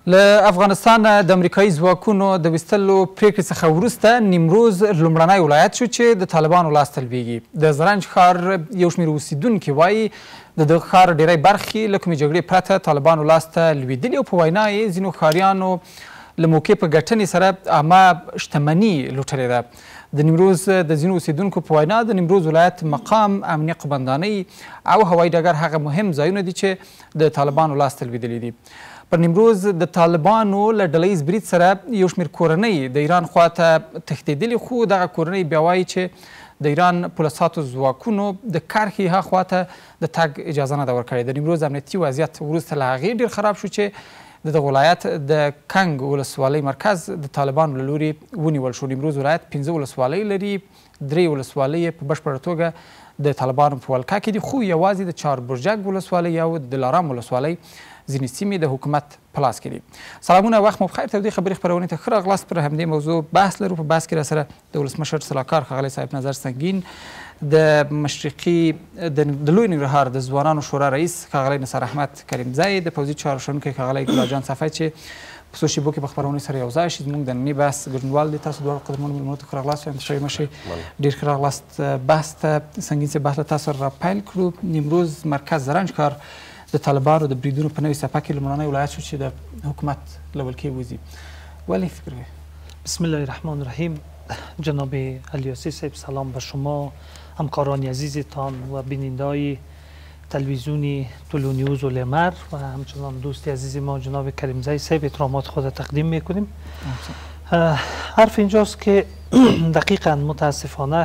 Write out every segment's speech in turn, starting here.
له افغانستان د امریکایي ځواکونو د ویستلو پریکړې څخه وروسته نیمروز لومړنی ولایت شو چې د طالبانو لاس ته لویږي. د زرنج ښار یو شمېر اوسیدونکي وایي د دغه ښار ډېری برخې له کومې جګړې پرته طالبانو لاس ته لوېدلي او په وینا یې ځینو ښاریانو له موقع په ګټنې سره عامه شتمني لوټلې ده. د نیمروز د ځینو اوسیدونکو په وینا د نیمروز ولایت مقام، امنیه قمندانۍ او هوایي ډګر هغه مهم ځایونه دي چې د طالبانو لاس ته لوېدلي دي. پر نیمروز د طالبانو له ډلهییز برید سره یو شمېر کورنۍ د ایران خواته تښتېدلي، خو دغه کورنۍ بیا وایي چې د ایران پولیساتو ځواکونو د کرښې ها خواته د تګ اجازه نه ده ورکړې. د نیمروز امنیتي وضعیت وروسته له هغې ډېر خراب شو چې د دغه ولایت د کنګ ولسوالۍ مرکز د طالبانو له لوري ونیول شو. نیمروز ولایت 15 ولسوالۍ لري، 3 ولسوالۍ په بشپړه توګه د طالبانو په ولکه کې دي، خو یوازې د چاربرجک ولسوالۍ او د دلارام ولسوالۍ ځینې سیمې د حکومت په لاس کې دي. سلامونه، وخت مو بخیر. تودې خبرې خپرونې ته ښه راغلاست. پر همدې موضوع بحث لرو. په بحث کې راسره د ولسمشر سلاکار ښاغلی صاحب نظر سنګین، د مشرقي د لوی ننګرهار د ځوانانو شورا رئیس ښاغلی نثار احمد کریمزی، د پوځي چارو شنونکی ښاغلی ګلالجان صفی چې په څو شیبو کې په خپرونې سره یو ځای شي. زموږ د ننني بحث ګډونوال دي. تاسو دواړو قدرمنو مېلمنو ته ښه راغلاست. وایم تشوي مه شئ، ډېر ښه راغلاست. بحث ته سنګین صاحب بحث له تاسو سره راپیل کړو. نیمروز مرکز زرنج ښار د طالبانو د بریدونو په نوې څپه کې لومړنی ولایت شو چې د حکومت له ولکې وځي. ولې فکر کوئ؟ بسم الله الرحمن الرحیم. جناب الیاسی صاحب، سلام به شما، همکاران عزیزتان و بیننده‌های تلویزیونی طلوع نیوز و لمر و همچنان دوست عزیز ما جناب کریمزی صاحب احترامات خود تقدیم میکنیم. حرف اینجاست که دقیقاً متاسفانه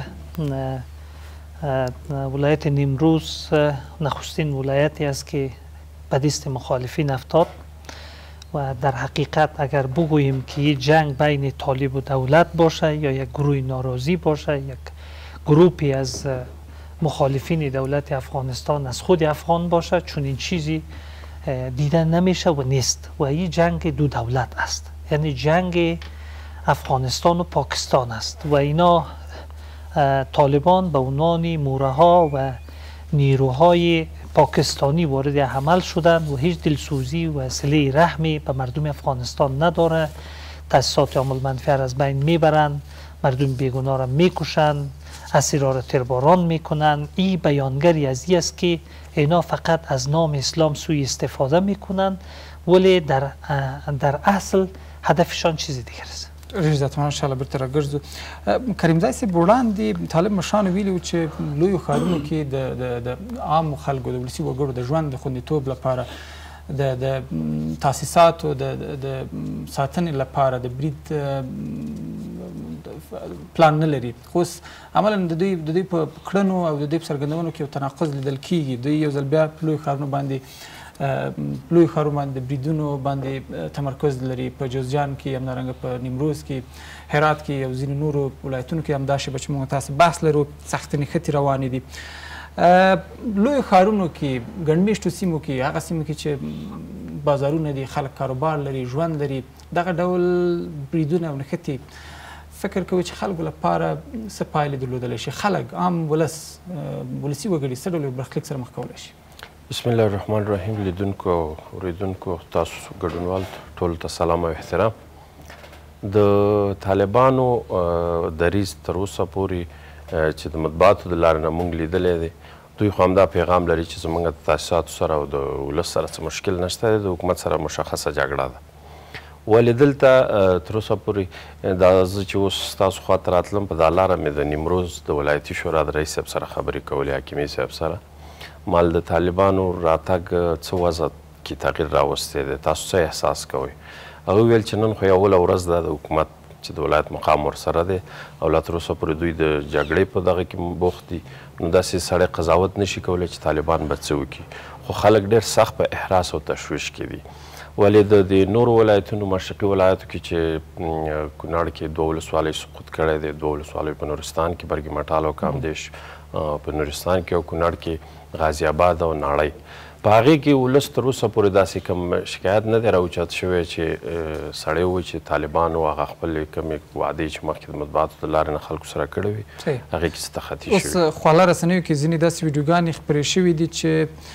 ولایت نیمروز نخستین ولایتی است که به دست مخالفین افتاد و در حقیقت اگر بگوییم که یک جنگ بین طالب و دولت باشه یا یک گروه ناراضی باشه، یک گروهی از مخالفین دولت افغانستان از خود افغان باشه، چون این چیزی دیده نمیشه و نیست و این جنگ دو دولت است، یعنی جنگ افغانستان و پاکستان است و اینا طالبان به عنوان مورها و نیروهای پاکستانی وارد عمل شدند و هیچ دلسوزی و صله رحمی به مردم افغانستان نداره. تاسیسات عامل منفعه از بین میبرند، مردم بیگناه را میکشند، اسیرها را ترباران میکنند. این بیانگری از این است که اینا فقط از نام اسلام سوء استفاده میکنند، ولی در اصل هدفشان چیز دیگر است. ریاضت ان شاء الله بیرته راګرځو. کریمزی صاحب، وړاندې طالب مشرانو ویلي وو چې لویو ښارونو کې د عامو خلکو د ولسي وګړو د ژوند د خوندیتوب لپاره د تاسیساتو د ساتنې لپاره د برید پلان نه لري، خو اوس عملا د دوی په کړنو او د دوی په څرګندونو کې یو تناقض لیدل کېږي. دوی یو ځل بیا په لویو ښارونو باندې د بریدونو باندې تمرکز لري، په جوزجان کې، همدارنګه په نیمروز کې، هرات کې او ځینو نورو ولایتونو کې همدا شی به چې موږ تاسو بحث لرو، سختې نښتې روانې دي. لویو ښارونو کې، ګڼ مېشتو سیمو کې، هغه سیمو کې چې بازارونه دي، خلک کاروبار لري، ژوند لري، دغه ډول بریدونه او نښتې فکر کوي چې خلکو لپاره څه پایلې درلودلی شي؟ خلک، عام ولس، ولسي وګړي څه ډول برخلیک سره مخ کولی شي؟ بسم الله الرحمن الرحیم. لیدونکو او اوریدونکو تاسو ګډونوال ټولو ته سلام او احترام. د طالبانو دریځ تر اوسه پورې چې د مطبوعاتو د لارې نه موږ لیدلی دی، دوی خو همدا پیغام لري چې زموږ د تاسیساتو سره او د ولس سره څه مشکل نشته دی، د حکومت سره مشخصه جګړه ده. ولې دلته تر اوسه پورې دا زه چې اوس ستاسو خواته راتلم، په دا لاره مې د نیمروز د ولایتي شورا د رئیس صاحب سره خبرې کولې، حکیمي صاحب سره. مال د طالبانو راتګ څه وضع کې تغییر راوستی دی؟ تاسو څه احساس کوئ؟ هغوی ویل چې نن خو یوله ورځ ده د حکومت چې د ولایت مقام ورسره دی او لا تر اوسه پورې دوی د جګړې په دغه کې بوخت دي، نو داسې سړی قضاوت نشي کولی چې طالبان به څه وکړي، خو خلک ډېر سخت په احراس او تشویش کې دي. ولې د نورو ولایتونو، مشرقي ولایتو کې چې کونړ کې 2 ولسوالۍ سقوط کړی دی، 2 ولسوالۍ په نورستان کې، برګ مټال او کامدیش په نورستان کې، او کونړ کې غازی آباد او ناړۍ، په هغې کې ولس تر اوسه پورې داسې کوم شکایت نه دی راوچت شوی چې سړی ووایي چې طالبانو هغه خپلې کومې وعدې چې مخکې د مطبوعاتو د لارې نه خلکو سره کړې وي، هغې کې څه تخطي شوي. اوس خواله رسنیو کې ځینې داسې ویډیوګانې خپرې شوي دي چې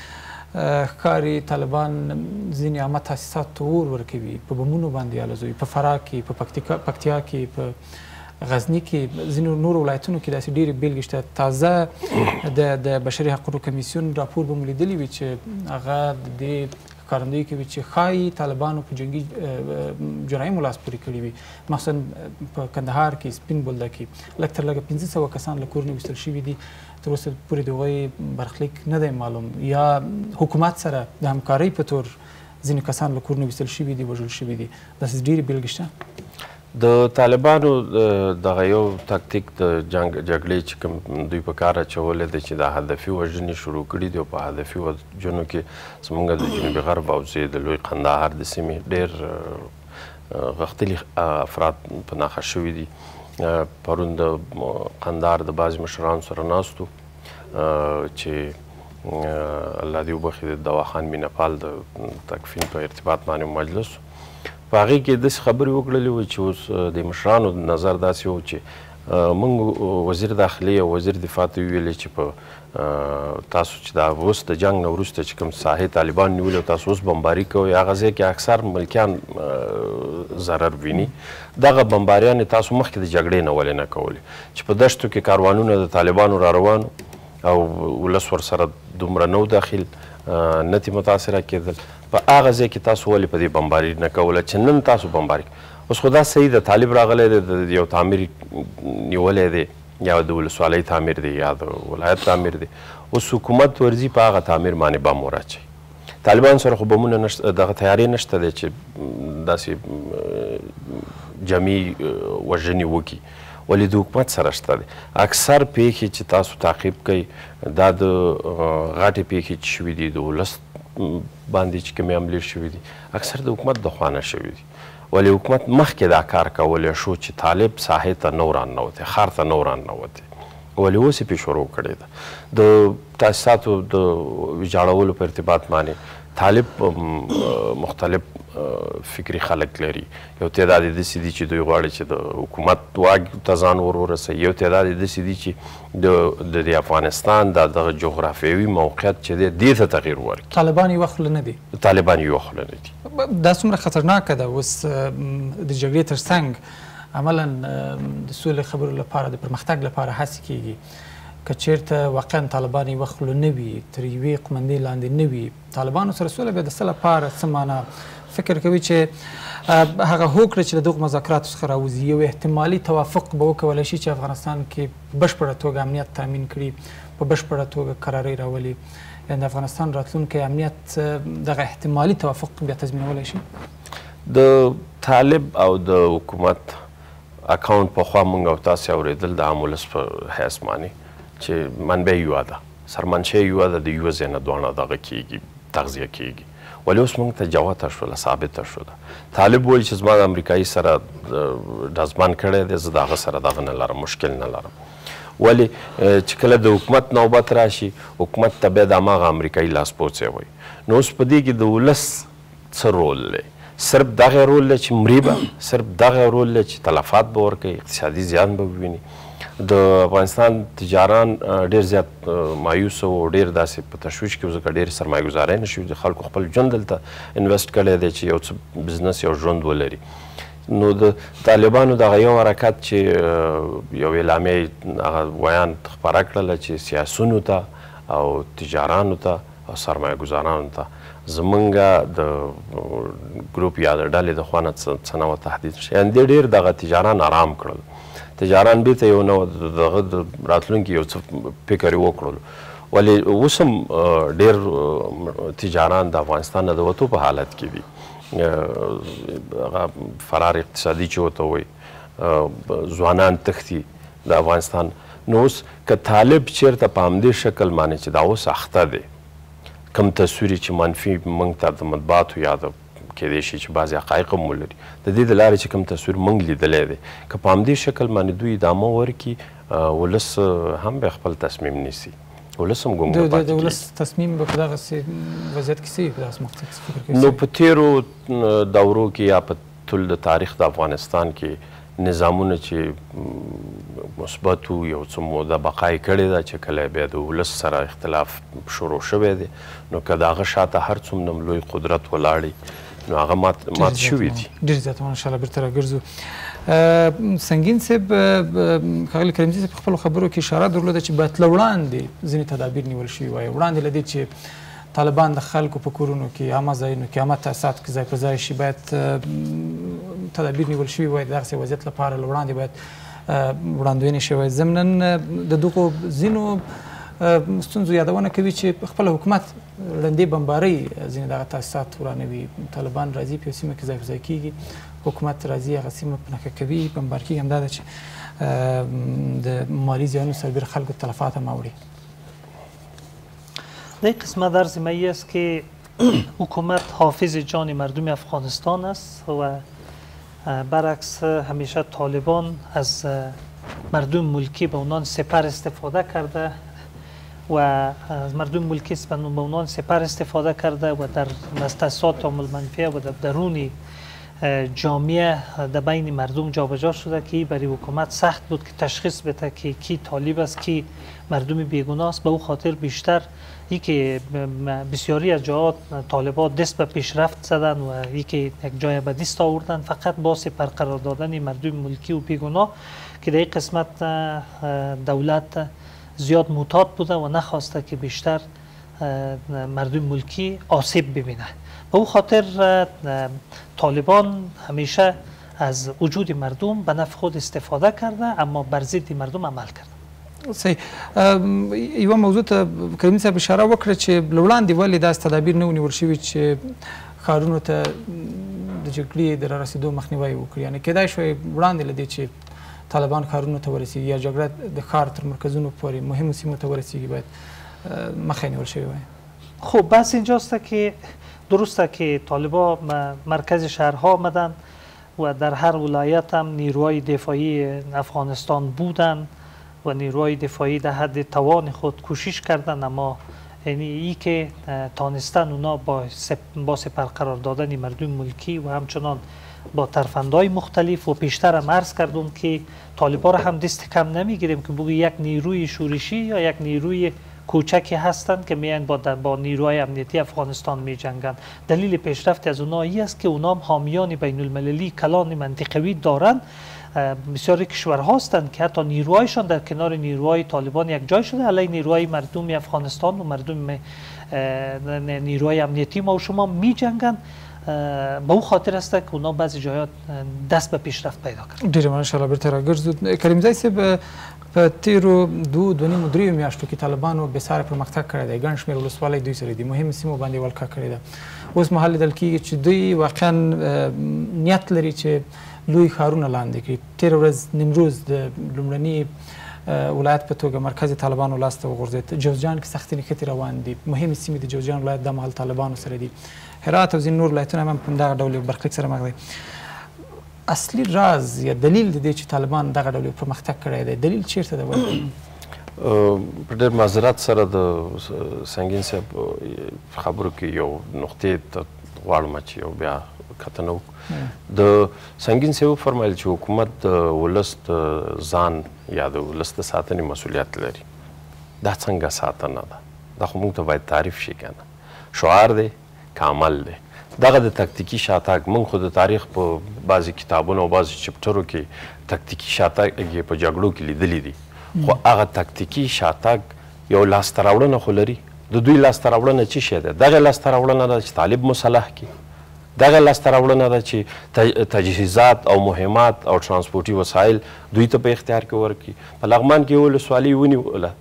ښکاري طالبان ځینې عامه تاسیساتو ته اور ورکوي، په بمونو باندې الوزوي، په فراه کې، په پکتیا کې، په غزني کې، ځینو نورو ولایتونو کې داسې ډېرې بېلګې شته. تازه د بشري حقونو کمیسیون راپور به مو لیدلی وي چې هغه د دې ښکارندویي کوي چې ښایي طالبانو په جنګي جرایمو لاس پورې کړي وي، مخصوصا په کندهار کې، سپین بولده کې لږ تر لږه 500 کسان له کورونو ویستل شوي دي. تر اوسه پورې د هغوی برخلیک نه دی معلوم، یا حکومت سره د همکارۍ په تور ځینې کسان له کورونو ویستل شوي دي، وژل شوي دي. داسې ډېرې بېلګې شته. د طالبانو دغه یو تاکتیک د جګړې چې کوم دوی په کار اچولی دی چې د هدفي وژنې شروع کړي دي، او په هدفي وژنو کې زموږ د جنوبي غرب حوزې د لوی قندهار د سیمې ډېر غښتلي افراد په ناخه شوي دي. پرون د قندهار د بعضې مشرانو سره ناست وو چې الله دې وبخښي د دواخان مینهپال د تکفین په ارتباط باندې مجلس په هغې کې داسې خبرې وکړلې وې چې اوس د مشرانو نظر داسې و چې موږ وزیر داخلي او وزیر دفاع ته ویلې چې په تاسو چې دا اوس د جنګ نه وروسته چې کوم ساحې طالبان نیولې او تاسو اوس بمباري کوئ، هغه ځای کې اکثر ملکیان ضرر ویني. دغه بمباریانې تاسو مخکې د جګړې نه ولې نه کولې چې په دشتو کې کاروانونه د طالبانو را روان او ولس ورسره دومره نه و داخل، نه ترې متاثره کېدل، په هغه ځای کې تاسو ولې په دې بمباري نه کوله چې نن تاسو بمباري. اوس خو دا صحیح ده، طالب راغلی دی، د یو تعمیر نیولی دی، یا د ولسوالۍ تعمیر دی یا د ولایت تعمیر دی. اوس حکومت ورځي په هغه تعمیر باندې بم وراچوي. طالبان سره خو بمونه نشته، دغه تیارې نشته دی چې داسې جمعي وژنې وکړي، ولې د حکومت سره شته دی. اکثر پیښې چې تاسو تعقیب کوئ دا د غټې پیښې چې شوي دي د ولس باندې چې کومې حملې شوي دي اکثر د حکومت د خوا نه شوي دي، ولې حکومت مخکې دا کار کولی شو چې طالب ساحې ته نه ورننوتی، ښار ته نه ورننوتی، ولې اوس یې پې شروع کړې ده. د تاسیساتو د ویجاړولو په ارتباط باندې طالب مختلف فکري خلک لري. یو تعداد یې داسې دي چې دوی غواړي چې د حکومت واګ ته ځان ورسوي، یو تعداد یې داسې دي چې د افغانستان دغه جغرافیوي موقعیت چې دی دې ته تغییر ورکړي. طالبان یوه خوله نه دي، طالبان یوه خوله نه دي. دا څومره خطرناکه ده اوس د جګړې تر څنګ عملا د سولې خبرو لپاره، د پرمختګ لپاره هڅې کیږي. که چیرته واقعا طالبان یوه خوله نه وي، تر یوې قومندې لاندې نه وي، طالبانو سره سوله بیا د څه لپاره، څه معنا؟ فکر کوي چې هغه هوکړه چې له دغو مذاکراتو څخه راوځي یو احتمالي توافق به وکولی شي چې افغانستان کې په بشپړه توګه امنیت تامین کړي، په بشپړه توګه قرارۍ راولي، یعنې د افغانستان راتلونکی امنیت دغه احتمالي توافق بیا تضمینولی شي؟ د طالب او د حکومت اکاونټ پخوا موږ او تاسې اورېدل د عام ولس په حیث باندې چې منبع یوه ده، سرمنشأ یوه ده، د یوه ځای نه دواړه دغه کېږي، تغذیه کېږي. ولې اوس موږ ته جوته شوله، ثابته شوله. طالب وایي چې زما د امریکایي سره ډزبان کړی دی، زه د هغه سره دغه نه لرم، مشکل نه لرم. ولې چې کله د حکومت نوبت راشي، حکومت ته بیا د هماغه امریکایي لاسپوڅی وایي. نو اوس په دې کې د ولس څه رول دی؟ صرف دغه رول دی چې مري به، صرف دغه رول دی چې تلفات به ورکوي، اقتصادي زیان به وویني. د افغانستان تجاران ډېر زیات مایوسه و، ډېر داسې په تشویش کې و، ځکه ډېرې سرمایه ګزارۍ نه شوي دي، خلکو خپل ژوند دلته انویسټ کړی دی چې یو څه بزنس، یو ژوند ولري. نو د طالبانو دغه یو حرکت چې یو اعلامیه هغه ویان خپره کړله چې سیاسونو ته او تجارانو ته او سرمایه ګزارانو ته زمونږ د ګروپ یا د ډلې د خوا نه څه نه تهدید شي، یعنې دې ډېر دغه تجاران آرام کړل. تجاران بیرته یو نوع دغه د راتلونکي یو څه فکر یې وکړلو. ولې اوس هم ډېر تجاران د افغانستان نه د وتو په حالت کې دي، هغه فرار اقتصادي چې ورته وایي، ځوانان تښتي د افغانستان. نو اوس که طالب چېرته په همدې شکل باندې چې دا اوس اخته دی، کم تصویر چې منفي موږ ته د مطبوعاتو یا د کېدای شي چې بعضې حقایق هم ولري، د دې د لارې چې کوم تصویر موږ لیدلی دی، که په همدې شکل باندې دوی ادامه ورکړي، ولس هم به خپل تصمیم نیسي، ولس هم ګونګه پاتې کېږي. د ولس تصمیم به په دغسې وضعیت کې څه وي؟ په دغسې مقطع کې نو په تېرو دورو کې یا په ټول د تاریخ د افغانستان کې نظامونه چې مثبت یو څه موده بقا یې کړې ده چې کله بیا د ولس سره اختلاف شروع شوی دی نو که د هغه شاته هر څومره لوی قدرت ولاړي نو هغه مات شوي دي. ډېر زیات انشاءالله بیرته راګرځو. سنګین صاحب، ښاغلي کریمزي صاحب په خپلو خبرو کې اشاره درلوده چې باید له وړاندې ځینې تدابیر نیول شوي وای، وړاندې له دې چې طالبان د خلکو په کورونو کې عامه ځایونو کې عامه تاسیساتو کې ځای پر ځای شي، باید تدابیر نیول شوي وای د دغسې وضعیت لپاره له وړاندې باید وړاندوینې شوی وای. ضمناً د دغو ځینو ستونزو یادونه کوي چې خپله حکومت ړندې بمبارۍ ځینې دغه تاسیسات ورانوي. طالبان راځي په یو سیمه کې ځای پر ځای کېږي، حکومت راځي هغه سیمه په نښه کوي، بمبار کېږي. همدا ده چې د مالي زیانونو سربیره خلکو تلفات هم اوړي. در قسمت در زمینی است که حکومت حافظ جان مردم افغانستان است و برعکس همیشه طالبان از مردم ملکی به عنوان سپر استفاده کرده و از مردم ملکی به عنوان سپر استفاده کرده و در مستثات عامل منفیه و در درون جامعه در بین مردم جابجا شده که برای حکومت سخت بود که تشخیص بده که کی طالب است کی مردم بیگناه است. به او خاطر بیشتر ای که بسیاری از جاها طالبان دست به پیشرفت زدن و ای که یک جای به دست آوردن فقط باعث برقرار دادن مردم ملکی و بیگناه که در این قسمت دولت زیاد معتاد بوده و نخواسته که بیشتر مردم ملکی آسیب ببینه. به او خاطر طالبان همیشه از وجود مردم به نفع خود استفاده کرده اما بر ضد مردم عمل کرده. صحیح. یوه موضوع ته کریمي صاحب اشاره وکړه چې له وړاندې ولې داسې تدابیر نه ونیول شوي چې ښارونو ته د جګړې د رارسېدو مخنیوی وکړي. یعنې کیدای شوی وړاندې له دې چې طالبان ښارونو ته ورسېږي یا جګړه د ښار تر مرکزونو پورې مهمو سیمو ته ورسېږي باید مخه یې نیول شوی وای. خب بس اینجاست که درسته که طالبان مرکز شهرها آمدن و در هر ولایت هم نیروهای دفاعی افغانستان بودن و نیروهای دفاعی در حد توان خود کوشش کردن اما یعنی ای که تانستن اونا با سپر قرار دادن مردم ملکی و همچنان با ترفندهای مختلف و پیشتر هم عرض کردم که طالبان را هم دست کم نمیگیریم که بگو یک نیروی شورشی یا یک نیروی کوچکی هستند که میان با نیروهای امنیتی افغانستان می جنگند. دلیل پیشرفت از اونا ای است که اونا هم حامیان بین المللی کلان منطقوی دارند. بسیاری کشورها هستند که حتی نیروهایشان در کنار نیروهای طالبان یک جای شده علیه نیروهای مردم افغانستان و مردم نیروهای امنیتی ما و شما می جنگند. به او خاطر است که اونا بعضی جاها دست به پیشرفت پیدا کردن. ډیره مننه. انشاءالله بیرته راګرځو. کریمزی صاحب، په تیرو دوه نیمو دریو میاشتو کې طالبانو بېساره پرمختګ کړی دی. ګڼ شمېر ولسوالۍ دوی سره دي، مهمو سیمو باندې ولکه کړې ده. اوس مهال لیدل کېږي چې دوی واقعا نیت لري چې لوی ښارونه لاندې کړي. تېره ورځ نیمروز د لومړني ولایت په توګه مرکز طالبانو لاسته وغورځېد. جوزجان کې سختې نښتې روان دي. مهمې سیمې د جوزجان ولایت دا مهال طالبانو سره دي. هرات او ځینې نور ولایتونه هم په همدغه ډول برخلیک سره مخ دي. اصلي راز یا دلیل د دې چې طالبان دغه ډول پرمختګ کړی دی، دلیل چیرته ده؟ په ډېر معذرت سره د سنګین صاحب خبرو کې یو نقطې ته غواړم چې یو بیا کتنه وکړو. د سنګین صاحب وفرمایل چې حکومت د ولس د ځان یا د ولس د ساتنې مسؤلیت لري. دا څنګه ساتنه ده؟ دا خو موږ ته باید تعریف شي که نه. شعار دی که عمل دی؟ دغه د تکتیکي شاتګ موږ خو د تاریخ په بعضې کتابونو او بعضې چپټرو کې تکتیکي شاتګ یې په جګړو کې لیدلی دي، خو هغه تکتیکي شاتګ یو لاسته راوړنه خو لري. د دوی لاسته راوړنه څه شی ده؟ دغه لاسته راوړنه ده چې طالب مسلح کړي. دغه لاسته راوړنه ده چې تجهیزات او مهمات او ترانسپورټي وسایل دوی ته په اختیار کې ورکړي. په لغمان کې یو ولسوالي ونیوله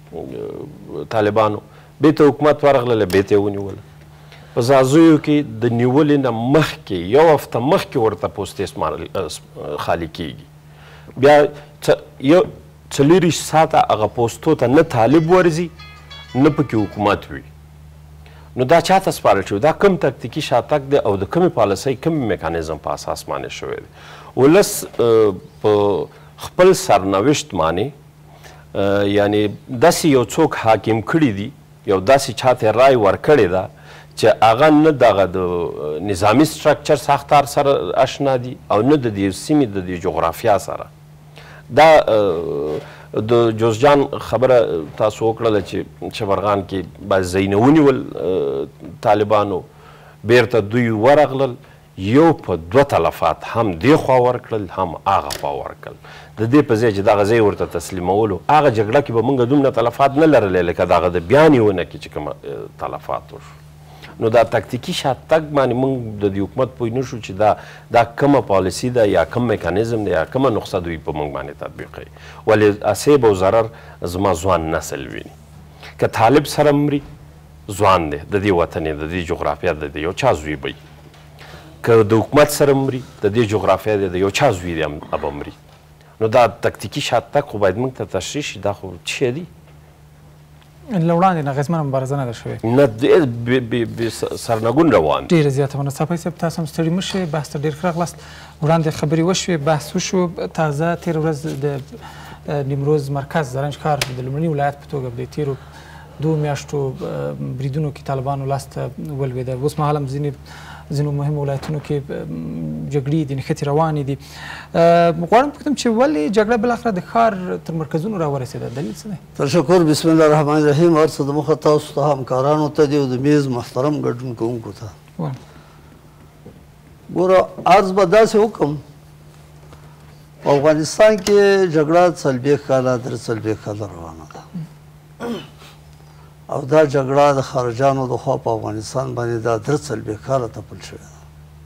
طالبانو، بیرته حکومت ورغلله، بیرته یې ونیوله. په زازیو کې د نیولې نه مخکې یو هفته مخکې ورته پوستې خالي کېږي. بیا یو 40 ساعته هغه پوستو ته نه طالب ورځي نه پکې حکومت وي. نو دا چاته سپارل شوي؟ دا کم تکتیکي شاتګ دی او د کمې پالیسۍ کم میکانیزم په اساس باندې شوی دی. ولس په خپل سرنوشت باندې یعنی داسې یو څوک حاکم کړي دي، یو داسې چاته رای ورکړې ده چې هغه نه دغه د نظامي سټرکچر ساختار سره اشنا دي او نه د دې سیمې د دې جغرافیا سره. دا د جوزجان خبره تاسو وکړله چې شبرغان کې بعض ځایونه ونیول طالبانو، بیرته دوی ورغلل، یو په 2 تلفات هم دې خوا ورکړل هم هغه خوا ورکړل. د دې په ځای چې دغه ځای ورته تسلیمولو، هغه جګړه کې به موږ دومره تلفات نه لرلی لکه دغه د بیا نیونه کې چې کومه تلفات وشو. نو دا تکتیکي شاتګ باندې موږ د دې حکومت پوه نه شو چې دا کومه پالیسي ده یا کوم میکانیزم ده یا کومه نقصه دوی په موږ باندې تطبیقوي. ولې اسیب او ضرر زما ځوان نسل ویني. که طالب سره مري ځوان دی، د دې وطن د دې جغرافیا د یو چا زوی به که د حکومت سره مري د دې جغرافیا د یو چا زوی دی به مري. نو دا تکتیکي شاتګ خو باید موږ ته تشریح شي دا خو څه شی دی؟ له وړاندې نه اغېزمنه مبارزه نه ده شوې، نه سرنګون روان. ډېره زیاته مننه صافی صاحب، تاسو هم ستړي مه شئ، بحث ته ډېر ښه راغلاست. وړاندې خبرې وشوې، بحث وشو. تازه تېره ورځ د نیمروز مرکز زرنج ښار د لومړني ولایت په توګه د تېرو 2 میاشتو بریدونو کې طالبانو لاس ته ولوېده. اوس مهال هم ځینو مهمو ولایتونو کې جګړې دي، نښتې روانې دي. غواړم پوښتم چې ولې جګړه بالاخره د ښار تر مرکزونو راورسېده؟ دلیل څه دی؟ تشکر. بسم الله الرحمن الرحیم. هر څه د مخه تاسو ته، همکارانو ته دي او د میز محترم ګډون کوونکو ته. ګوره عرض به داسې وکړم، په افغانستان کې جګړه 40 کاله 43 کاله روانه ده او دا جګړه د خارجانو د خوا په افغانستان باندې دا 43 کاله تپل شوې ده.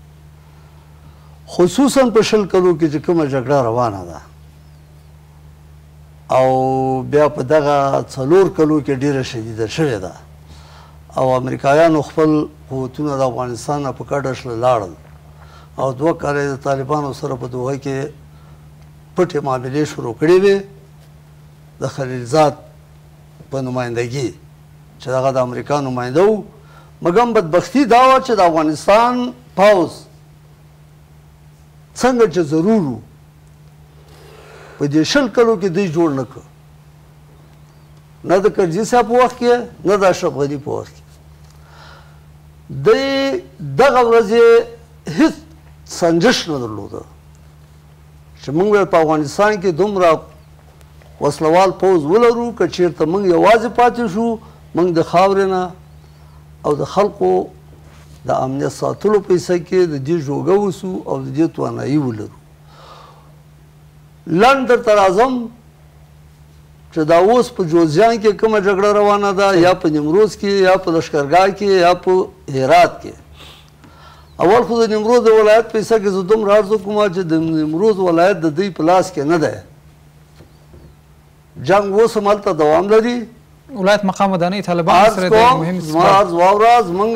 خصوصا په 20 کلو کې چې کومه جګړه روانه ده او بیا په دغه 4 کلو کې ډیره شدیده شوې ده او امریکایانو خپل قوتونه د افغانستان نه په کډه شله لاړل او 2 کاله د طالبانو سره په دوحه کې پټې معاملې شروع کړې وې د خلیلزاد په نمایندګي چې دغه د امریکا نماینده و. مګم بدبختي دا وه چې د افغانستان پوځ څنګه چې ضرور و په دې 20 کلو کې دوی جوړ نه کړ، نه د کرزي صاحب په وخت کې نه د اشرف غني په وخت کې. دوی دغه ورځې هېڅ سنجش نه درلوده چې موږ په افغانستان کې دومره وسلوال پوځ ولرو که چېرته موږ یوازې پاتې شو، موږ د خاورې نه او د خلکو د امنیت ساتلو په حصه کې د دې جوګه وسو او د دې توانایي ولرو. لنډ درته راځم چې دا اوس په جوزجان کې کومه جګړه روانه ده، یا په نیمروز کې یا په لښکرګاه کې یا په هرات کې. اول خو د نیمروز د ولایت په حصه کې زه دومره عرض وکړم چې د نیمروز ولایت د دوی په لاس کې نه دی. جنګ اوس هم هلته دوام لري. ولایت مقام ودانۍ طالبانو سره د مهم زما واوره زمونږ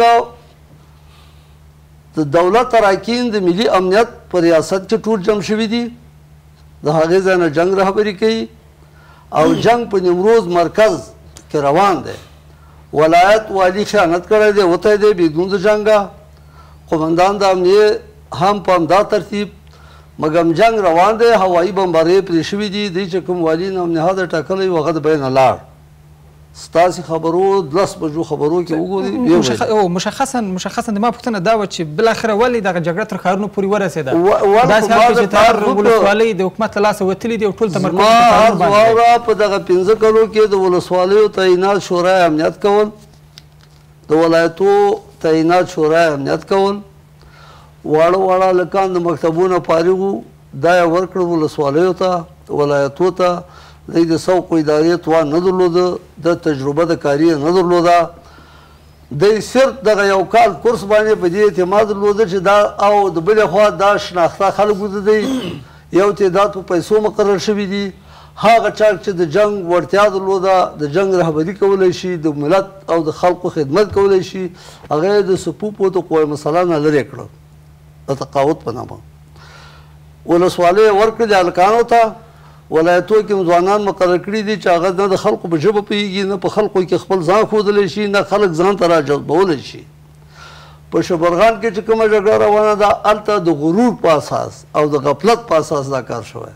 د دولت اراکین د ملي امنیت په ریاست کې ټول جمع شوي دي، د هغې ځای نه جنګ رهبري کوي او جنګ په نیمروز مرکز کې روان دی. ولایت والي خیانت کړی دی، وتی دی بدون د جنګه. قمندان د امنیې هم په همدا ترتیب. مګم جنګ روان دی، هوایي بمبارۍ پرې شوي دي. دی چې کوم والي نامنهاده ټاکلی و هغه د بیه نه لاړ. ستاسې خبرو 10 بجو خبرو کې وګورئ. مشخصا د ما پوښتنه دا وه چې بالاخره ولې دغه جګړه تر ښارونو پورې ورسېده؟ داسې حال چې تر ولسوالۍ د حکومت له لاسه وتلي دي او ټول تمرکز زما واوره په دغه 15 کلو کې د ولسوالیو تعینات شورای امنیت کول، د ولایتو تعینات شورای امنیت کول، واړه واړه هلکان د مکتبونو فارغ وو، دا یې ورکړل ولسوالیو ته ولایتو ته. دوی د سوق و ادارې توان نه درلوده، د تجربه د کاري نه درلوده. دوی صرف دغه یو کال کورس باندې په دې اعتماد درلوده چې دا او د بلې خوا دا شناخته خلک د دی یو تعداد په پیسو مقرر شوي دي. هغه چا چې د جنګ وړتیا درلوده، د جنګ رهبري کولی شي، د ملت او د خلکو خدمت کولی شي، هغه د صفوف او د قوه مسلحه نه لرې کړه د تقاوت په نامه. ولسوالۍ یې ورکړلې هلکانو ته. ولایتو کې ځوانان مقرر کړي دي چې هغه نه د خلکو په ژبه پوهېږي، نه په خلکو کې خپل ځان ښودلی شي، نه خلک ځان ته راجذبولی شي. په شبرغان کې چې کومه جګړه روانه ده هلته د غرور په اساس او د غفلت په اساس دا کار شوی.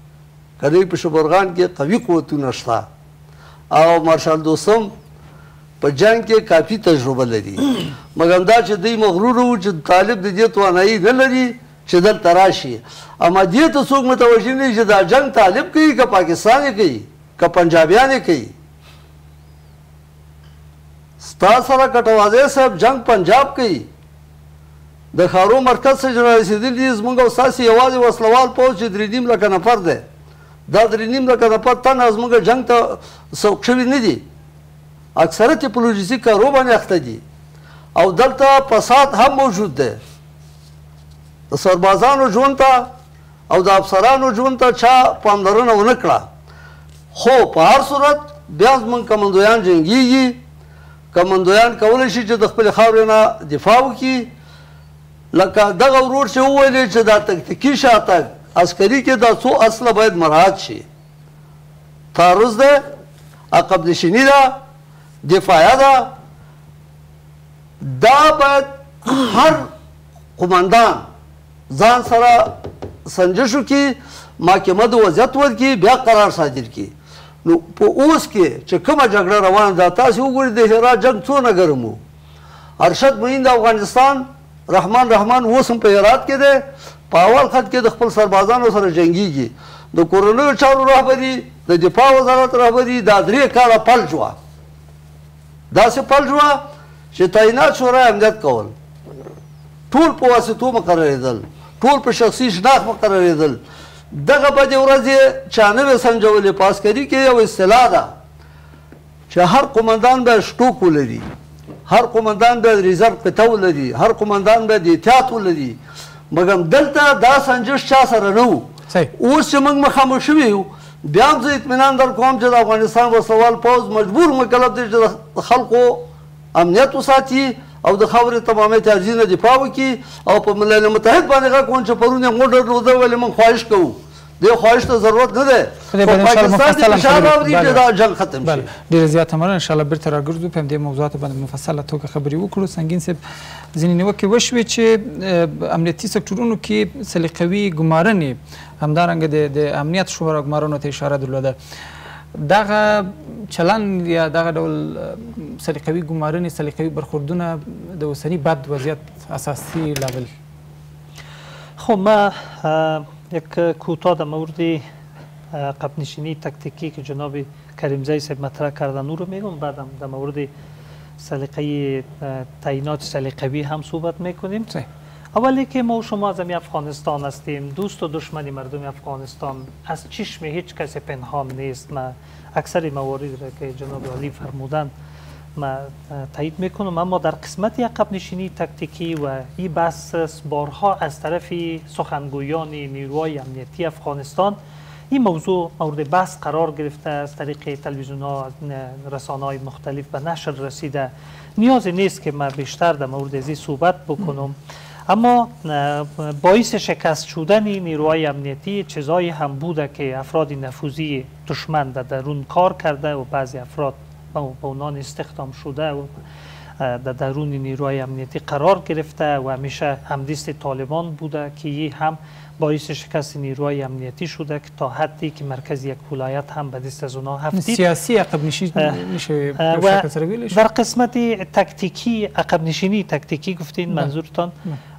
که په شبرغان کې قوي قوتونه شته او مارشال دوستم په جنگ کې کافي تجربه لري مګر دا چې دوی مغرور وو چې طالب د دې توانایي نه لري چې دلته راشي اما دې ته څوک متوجه نه چې دا جنگ طالب کوي که پاکستان یې کوي که پنجابیان یې کوي ستا سره کټوازی صاحب جنگ پنجاب کوي د ښارو مرکز څخه چې رارسېدلي دي زموږ او ستاسې یوازې وسلوال پوځ چې 3.5 لکه نفر دی دا 3.5 لکه نفر تنه زموږ جنگ ته سوق شوي نه دي اکثرت یې په لوجستیک کارو باندې اخته دي او دلته فساد هم موجود دی د سربازانو ژوند ته او د افسرانو ژوند ته چا پاملرنه ونه کړه خو په هر صورت بیا زموږ کمندویان جنګیږي کمندویان کولی شي چې د خپلې خاورې نه دفاع وکړي لکه دغه ورور چې وویلې چې دا تکتیکي شاتګ عسکري کې دا څو اصله باید مراعات شي تعرض ده عقب نشیني ده دفاعیه ده دا باید هر قماندان ځان سره سنجش وکړي محکمه د وضعیت ورکړي بیا قرار صادر کړي نو په اوس کې چې کومه جګړه روانه ده تاسې وګورئ د هرات جنګ څونه ګرم و ارشد معین د افغانستان رحمان اوس هم په هرات کې دی په اول خط کې د خپل سربازانو سره جنګیږي د کورنیو چارو رهبري د دفاع وزارت رهبري دا 3 کاله فلج وه داسې فلج وه چې تعینات شورای امنیت کول ټول په واسطو مقررېدل ټول په شخصي شناخت مقررېدل دغه بدې ورځې چا نه وې سنجولې په عسکري کې یو اصطلاح ده چې هر قمندان باید شټوک ولري هر قمندان باید ریزرو قطعه ولري هر قمندان باید احتیاط ولري مګر دلته دا سنجش چا سره نه و اوس چې موږ مخامخ شوي یو بیا هم زه اطمینان در کوم چې د افغانستان وسلوال پوځ مجبور مکلف دی چې د خلکو امنیت وساتي او د خاورې تمامیت عرضي نه دفاع وکړي او په ملل متحد باندې غږ کوم چې پرون یې موږ ډېر ولې موږ خواهش کوو دې خواهش ته ضرورت نه دی په پاکستان کې فشار راوړي چې دا جنګ ختم شي ډېره زیاته مننه انشاءالله بېرته راګرځو په همدې موضوعاتو باندې مفصله توګه خبرې وکړو سنګین صاحب ځینې نیوکې وشوې چې امنیتي سکتورونو کې سلیقوي ګمارنې همدارنګه د امنیت شورا ګمارنو ته اشاره درلوده دغه چلن یا دغه ډول سلیقوي ګمارنې سلیقوي برخوردونه د اوسني بد وضعیت اساسی لامل خب ما یک کوتاه در مورد عقب نشینی تکتیکی که جناب کریمزی صاحب مطرح کردن او رو میگم بعدم در مورد سلیقه تعیینات سلیقوی هم صحبت میکنیم اولی که ما و شما از افغانستان هستیم دوست و دشمنی مردم افغانستان از چشم هیچ کسی پنهان نیست ما اکثر موارد را که جناب علی فرمودن ما تایید میکنم اما در قسمت عقب نشینی تکتیکی و این بحث بارها از طرف سخنگویان نیروهای امنیتی افغانستان این موضوع مورد بحث قرار گرفته از طریق تلویزیون ها رسانه های مختلف به نشر رسیده نیازی نیست که من بیشتر در مورد ازی صحبت بکنم اما باعث شکست شدن نیروهای امنیتی چیزایی هم بوده که افراد نفوذی دشمن در درون کار کرده و بعضی افراد به عنوان استخدام شده و در درون نیروهای امنیتی قرار گرفته و همیشه همدست طالبان بوده که این هم باعث شکست نیروهای امنیتی شده که تا حدی که مرکز یک ولایت هم به دست از اونها هفتید سیاسی عقب نشینی میشه در قسمت تکتیکی عقب نشینی تکتیکی گفتین منظورتان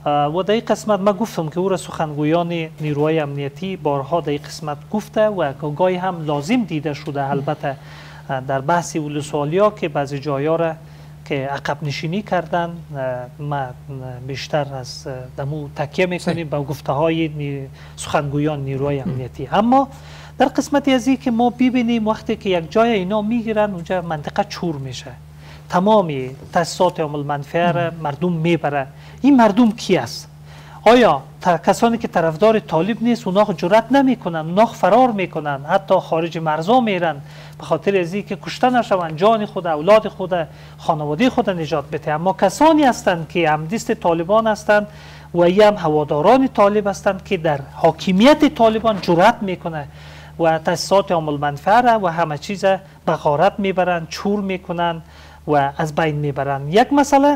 و در این قسمت ما گفتم که او را سخنگویان نیروهای امنیتی بارها در این قسمت گفته و گاهی هم لازم دیده شده البته در بحث ولسوالیا که بعضی جایا را که عقب نشینی کردن ما بیشتر از دمو تکیه میکنیم با گفته های سخنگویان نیروهای امنیتی اما در قسمتی از این که ما ببینیم وقتی که یک جای اینا میگیرن اونجا منطقه چور میشه تمامی تاسیسات عامل منفعه را مردم میبره این مردم کی است آیا کسانی که طرفدار طالب نیست اونها جرأت نمیکنن اونها فرار میکنن حتی خارج مرزا میرن به خاطر از اینکه کشته نشوند جان خود اولاد خود خانواده خود نجات بده اما کسانی هستند که همدست طالبان هستند و هم هواداران طالب هستند که در حاکمیت طالبان جرأت میکنه و تاسیسات عامل منفعه و همه چیز به غارت میبرن چور میکنن و از بین میبرن یک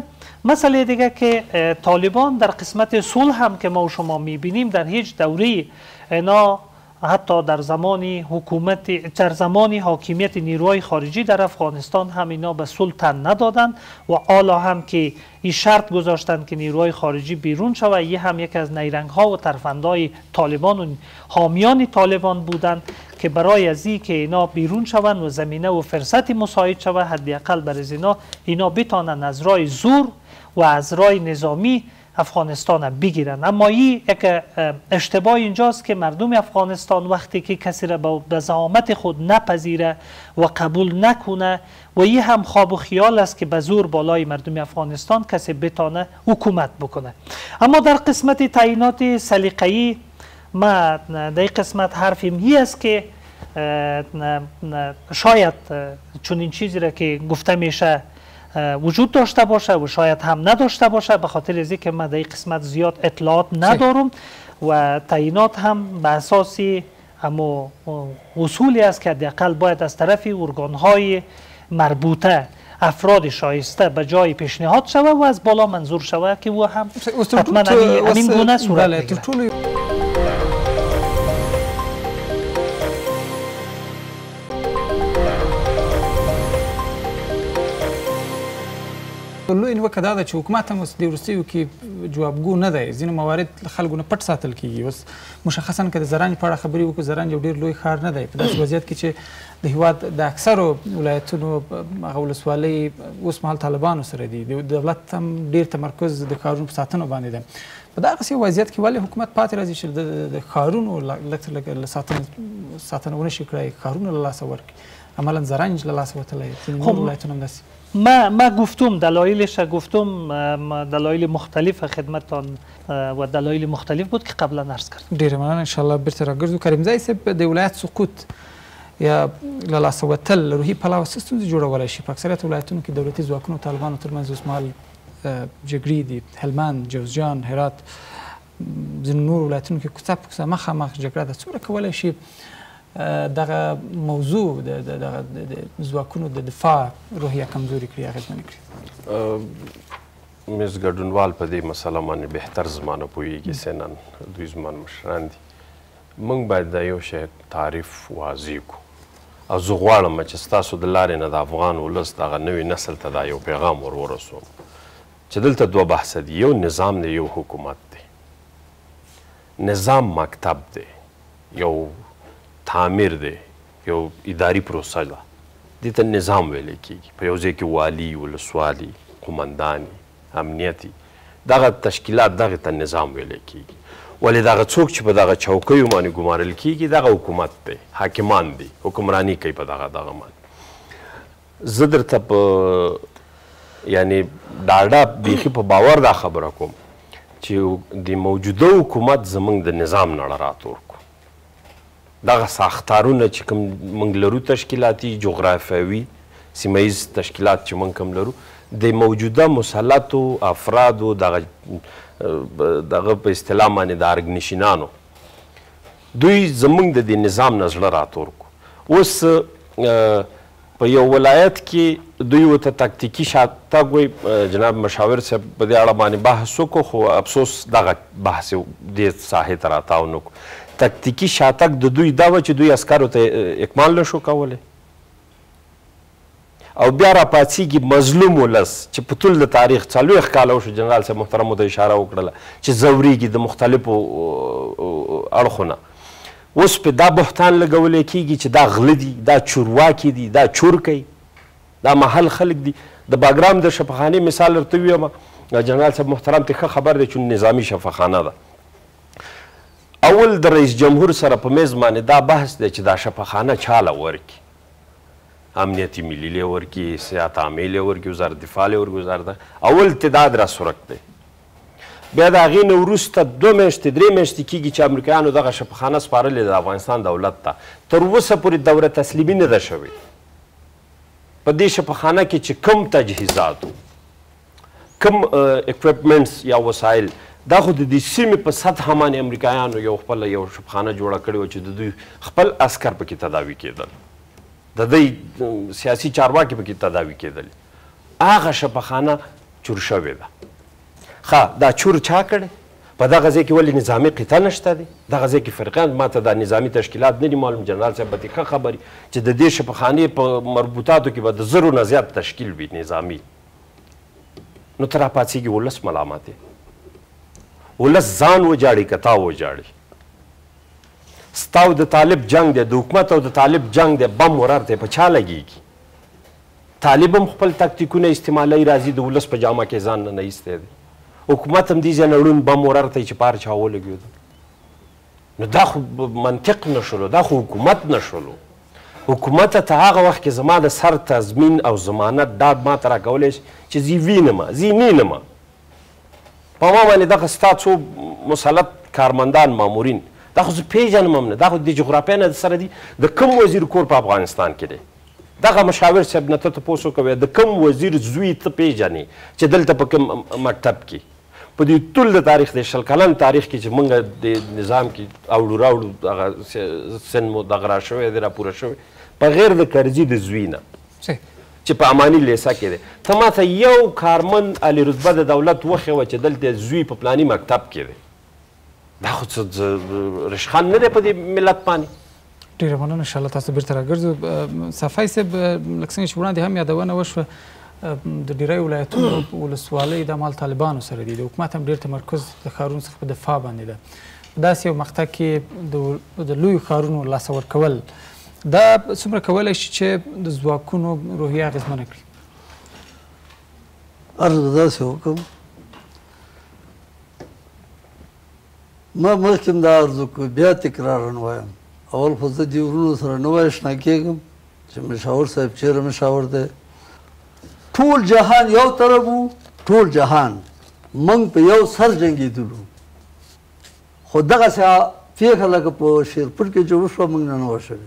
مسئله دیگه که طالبان در قسمت صلح هم که ما و شما میبینیم در هیچ دوره اینا حتی در زمان حاکمیت نیروهای خارجی در افغانستان هم اینا به صلح تن ندادند و حالا هم که این شرط گذاشتند که نیروهای خارجی بیرون شود. این هم یک از نیرنگ ها و ترفندهای طالبان و حامیان طالبان بودند که برای از این که اینا بیرون شوند و زمینه و فرصت مساعد شود، حداقل برای اینا بتانند از راه زور و از راه نظامی افغانستان بگیرن. اما این یک اشتباه اینجاست که مردم افغانستان وقتی که کسی را به زعامت خود نپذیره و قبول نکنه و این هم خواب و خیال است که به زور بالای مردم افغانستان کسی بتانه حکومت بکنه. اما در قسمت تعیینات سلیقه‌ای ما در این قسمت حرفیم هی است که شاید چون این چیزی را که گفته میشه وجود داشته باشه و شاید هم نداشته باشه، به خاطر از اینکه من در این قسمت زیاد اطلاعات ندارم و تعیینات هم به اساس همو اصولی است که حداقل باید از طرف ارگان‌های مربوطه افراد شایسته به جای پیشنهاد شود و از بالا منظور شود که او هم حتما همین گونه صورت بگیره. لوی نیوکه دا ده چې حکومت هم اوس دې وروستیو کې جوابګو نه دی، ځینې موارد له خلکو نه پټ ساتل کېږي. اوس مشخصا که د زرنج په اړه خبرې وکړو، زرنج یو ډېر لوی ښار نه دی په داسې وضعیت کې چې د هېواد د اکثرو ولایتونو هغه ولسوالۍ اوس مهال طالبانو سره دي، د دولت هم ډېر تمرکز د ښارونو په ساتنو باندې ده. په دغسې وضعیت کې ولې حکومت پاتې راځي چې د ښارونو لږ تر لږه له ساتنه ونه شي کړی، ښارونه له لاسه ورکړي؟ عملا زرنج له لاسه وتلی، ځینې نور ولایتونه هم داسې. ما گفتم دلایلش گفتم دلایل مختلف خدمتتان و دلایل مختلف بود که قبلا عرض کردم. ډیره مننه. انشاءالله بیرته راګرځو. کریمزی صاحب، د ولایت سقوط یا له لاسه وتل له روحي پلوه څه ستونزې جوړولی شي؟ په اکثریت ولایتونو کې دولتي ځواکونو طالبانو ترمنځ اوس مهال جګړې دي، هلمند، جوزجان، هرات، ځینو نورو ولایتونو کې کوڅه په کوڅه مخامخ جګړه ده. څومره کولی شي دغه موضوع د ځواکونو د دفاع روحیه کمزوري کړي، اغېزمنې کړي؟ میز ګډونوال په دې مسله باندې بهتر زما نه پوهېږي، سنن دوی زما مشران دي. موږ باید دا یو شی تعریف واضح کړو او زه غواړم چې ستاسو د لارې نه د افغان ولس دغه نوي نسل ته دا یو پیغام ور ورسوم چې دلته دوه بحثه دي، یو نظام دی، یو حکومت دی. نظام مکتب دی، یو تعمیر دی، یو اداري پروسه ده، دې ته نظام ویلی کېږي. په یو ځای کې والي، ولسوالي، قمنداني، امنیتي، دغه تشکیلات دغې ته نظام ویلی کېږي. ولې دغه څوک چې په دغه چوکیو باندې ګمارل کېږي دغه حکومت دی، حاکمان دي، حکمراني کوي په دغه باندې. زه درته په یعنې ډاډه بیخي په باور دا خبره کوم چې د موجوده حکومت زموږ د نظام نړه راتور کړو. دغه ساختارونه چې کوم موږ لرو، تشکیلاتي، جغرافیوي، سیمه ییز تشکیلات چې موږ کوم لرو، د موجوده مسلطو افرادو دغه په اصطلاح باندې د ارګنشینانو دوی زموږ د دې نظام نه زړه راتور کړو. اوس په یو ولایت کې دوی ورته تکتیکي شاتګ وایي. جناب مشاور صاحب په دې اړه باندې بحث وکړو، خو افسوس دغه بحث دې ساحې ته راتاو نه کړو. تکتیکي شاتګ د دوی دا و چې دوی عسکرو ته اکمال نه شو کولی او بیا راپاڅېږي مظلوم ولس چې په طول د تاریخ 40 کاله وشو. جنرال صاحب محترمو ته اشاره وکړله چې ځورېږي د مختلفو اړخونه. اوس پې دا بهتان لګولی کېږي چې دا غله دي، دا چورواکي دي، دا چور کوي، دا محل خلک دي. د باګرام د شفاخانې مثال ورته ویمه، جنرال صاحب محترم ته ښه خبر دی چې نظامي شفاخانه ده. اول د رئیس جمهور سره په میز باندې دا بحث دی چې دا شفاخانه چاله ورکړي، امنیتي ملي لی ورکړي، سیاحت عامې لی ورکړي، وزارت دفاع لی ورکړي، وزارت اول تعداد راسورک دی. بیا د هغې نه وروسته 2 میاشتې 3 میاشتې کېږي چې امریکایانو دغه شفاخانه سپارلې د افغانستان دولت ته. تر اوسه پورې دوره تسلیمي نه ده شوې. په دې شفاخانه کې چې کوم تجهیزات کوم اکویپمنټس یا وسایل، دا خو د دې سیمې په سطحه باندې امریکایانو یو خپله یو شفاخانه جوړه کړې وه چې د دوی خپل عسکر پکې تداوي کېدل، د دوی سیاسي چارواکي پکې تداوي کېدل. هغه شفاخانه چور شوې ده. ښه، دا چور چا کړی؟ په دغه ځای کې ولې نظامي قطعه نشته دی دغه ځای کې فرقیان ما ته دا نظامي تشکیلات نه دي معلوم جنرال صاحب به دې ښه خبري چې د دې شفاخانې په مربوطاتو کې به د 1000 نه زیات تشکیل وي نظامي نو ته راپاڅېږي ولس ملامت دی ولس ځان وجاړي که تا وجاړي ستا او د طالب جنگ دی د حکومت او د طالب جنگ دی بم ورار دی په چا لګېږي طالب هم خپل تکتیکونه استعمالوي راځي د ولس په جامه کې ځان نه ایستی دی حکومت هم دې ځای نه ړوند بم ورار ته چې په هر چا ولګېدو نو دا خو منطق نه شولو دا خو حکومت نه شولو حکومت ته هغه وخت کې زما د سر تضمین او ضمانت ډاډ ما ته راکولی شي چې زه وینمه زه نینمه په ما باندې دغه ستا څو مسلط کارمندان مامورین دا خو زه پېژنم هم نه دا خو د جغرافیې نه سره دي د کوم وزیر کور په افغانستان کې دی دغه مشاور صاحب نه ته تپوس وکوې د کوم وزیر زوی ته پېژنې چې دلته په کوم مکتب کې په دې ټول د تاریخ د 20 کلن تاریخ کې چې موږ د نظام کې اوړو راوړو دغه سن مو دغه راشوی دی راپوره شوی په غیر د کرزي د زوی نه چې په اماني لیسه کې دی ته ماته یو کارمن علي رتبه د دولت وښیوه چې دلته زوی په پلاني مکتب کې دی دا خو څه رشخان نه دی په دې ملت باندې ډېره مننه انشاءالله تاسو بیرته راګرځو صفای صاحب لکه څنګه چې وړاندې هم یادونه وشوه د ډیری ولایتونو ولسوالۍ د مال طالبانو سره دي د حکومت هم ډېر تمرکز د ښارونو څخه په دفاع باندې ده په داسې یو مقطع کې د لویو ښارونو لاسه ورکول دا څومره کولی شي چې د ځواکونو روحیه اغېزمنه کړي عرض به داسې وکړم ما مخکې هم دا عرض وکړو بیا تکرارا وایم اول خو زه دې ورونو سره نه اشنا کېږم چې مشاور صاحب چېرې مشاور دی ټول جهان یو طرف و ټول جهان موږ په یو سر جنګېدلو خو دغسې پېښه لکه په شیرپور کې چې وشوه موږ نه وه شوې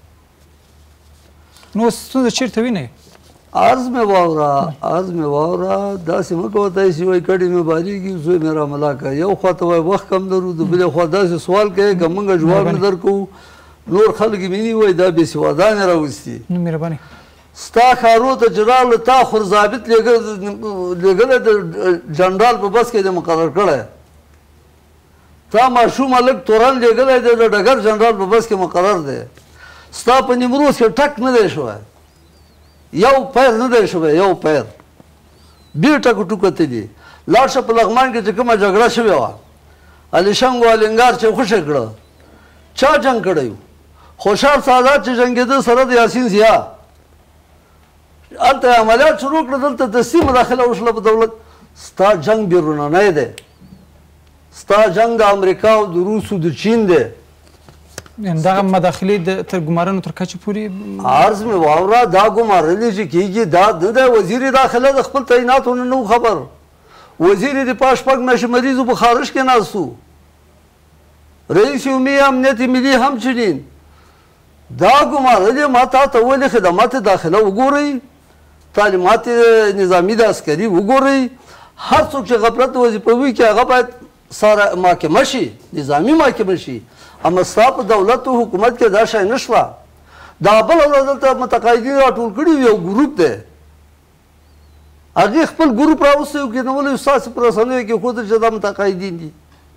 نو ستونزه چېرته وینئ عرض مې واوره داسې مه کوه داسې وایي کډې مې بارېږي زوی مې راملا کړه یو خوا ته وایي وخت کم لرو د بلې خوا داسې سوال کوې که موږ جواب نه درکوو نور خلک مې نه وایي دا بې سوادانې راوستي نو مهرباني ستا ښارو ته چې راغله تا خور ضابط لېږلی د جنرال په بس کې دې مقرر کړی تا ماشوم هلک تورن لېږلی دی د ډګر جنرال په بس کې مقرر دی ستا په نیمروز کې ټک نه دی شوی یو پیر نه دی شوی یو پیر بې ټکو ټوکه تلي لاړ شه په لغمان کې چې کومه جګړه شوې وه علیشنګ و الینګار چې خوشې کړه چا جنګ کړی و خوشحال سادات چې جنګېده سره د یاسین ضیا هلته عملیات شروع کړه دلته دستي مداخله وشوله په دولت ستا جنګ بیروننی دی ستا جنګ د امریکا او د روس او د چین دی دغه مداخلې تر ګمارنو تر کچې پورې عرض مې واوره دا ګمارلې چې کېږي دا نه دی وزیر داخله د خپل تعیناتو نه نو خبر وزیر دفاع شپږ میاشتې مریضو په خارج کې ناست و رئیس عمومي امنیت ملي همچنین دا ګمارلې ما تا ته ولې خدمات داخله وګورئ تعلیمات نظامي د عسکري وګورئ هر څوک چې غفلت وظیفوي کې هغه باید سره محاکمه شي نظامي محاکمه شي اما ستا په دولت او حکومت کې دا شی نه شوه دا بله ورځ دلته متقاعدین راټول کړي یو ګروپ دی هغې خپل ګروپ راوستی او کېنولی ستاسې په رسنیو کې ښودل چې دا متقاعدین دي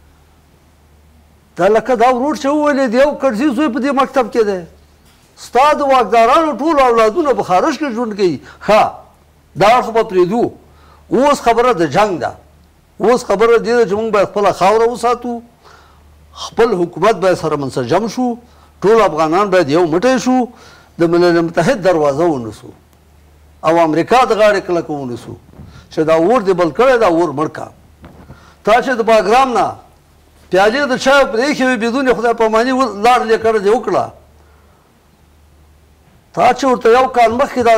دا لکه دا ورور چې وویلې د یو کرزي زوی په دې مکتب کې دی ستا د واکدارانو ټول اولادونه په خارج کې ژوند کوي ښه دا اړخ به پرېږدو اوس خبره د جنګ ده اوس خبره دې ده چې موږ باید خپله خاوره وساتو خپل حکومت باید سره منسجم شو ټول افغانان باید یو موټی شو د ملل متحد دروازه ونیسو او امریکا د غاړې کلکه ونیسو چې دا اور دې بل کړی دا اور مړ کا تا چې د باګرام نه پیالې د چایو پرېښې وې بدون خدای پاماني لار یې کړه دې وکړه تا چې ورته یو کال مخکې د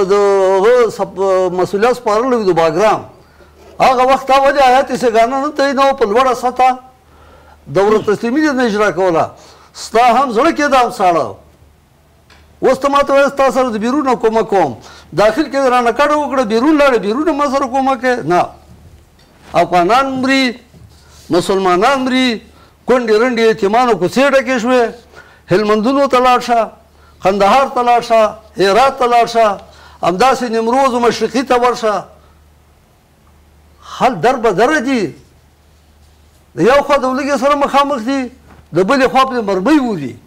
مسؤلیت سپارلی وي د باګرام هغه وخت تا ولې حیات سګانه نه ته نه په لوړه سطحه دوره تسلیمي دې نه اجرا کوله ستا هم زړه کېده هم ساړه اوس ته ماته وایه ستا سره د بیرون کومک کوم داخل کې رانه کډه وکړه بیرون لاړې بیرون ما سره کومک یې نه افغانان مري مسلمانان مري کونډې رنډې یتیمانو کوڅې ډکې شوې هلمندونو ته لاړ شه قندهار ته لاړ شه هرات ته لاړ شه همداسې نیمروز و مشرقي ته ورشه حل در به دره دي د یو خوا د ولږې سره مخامخ دي د بلې خوا پرې مرمۍ ولي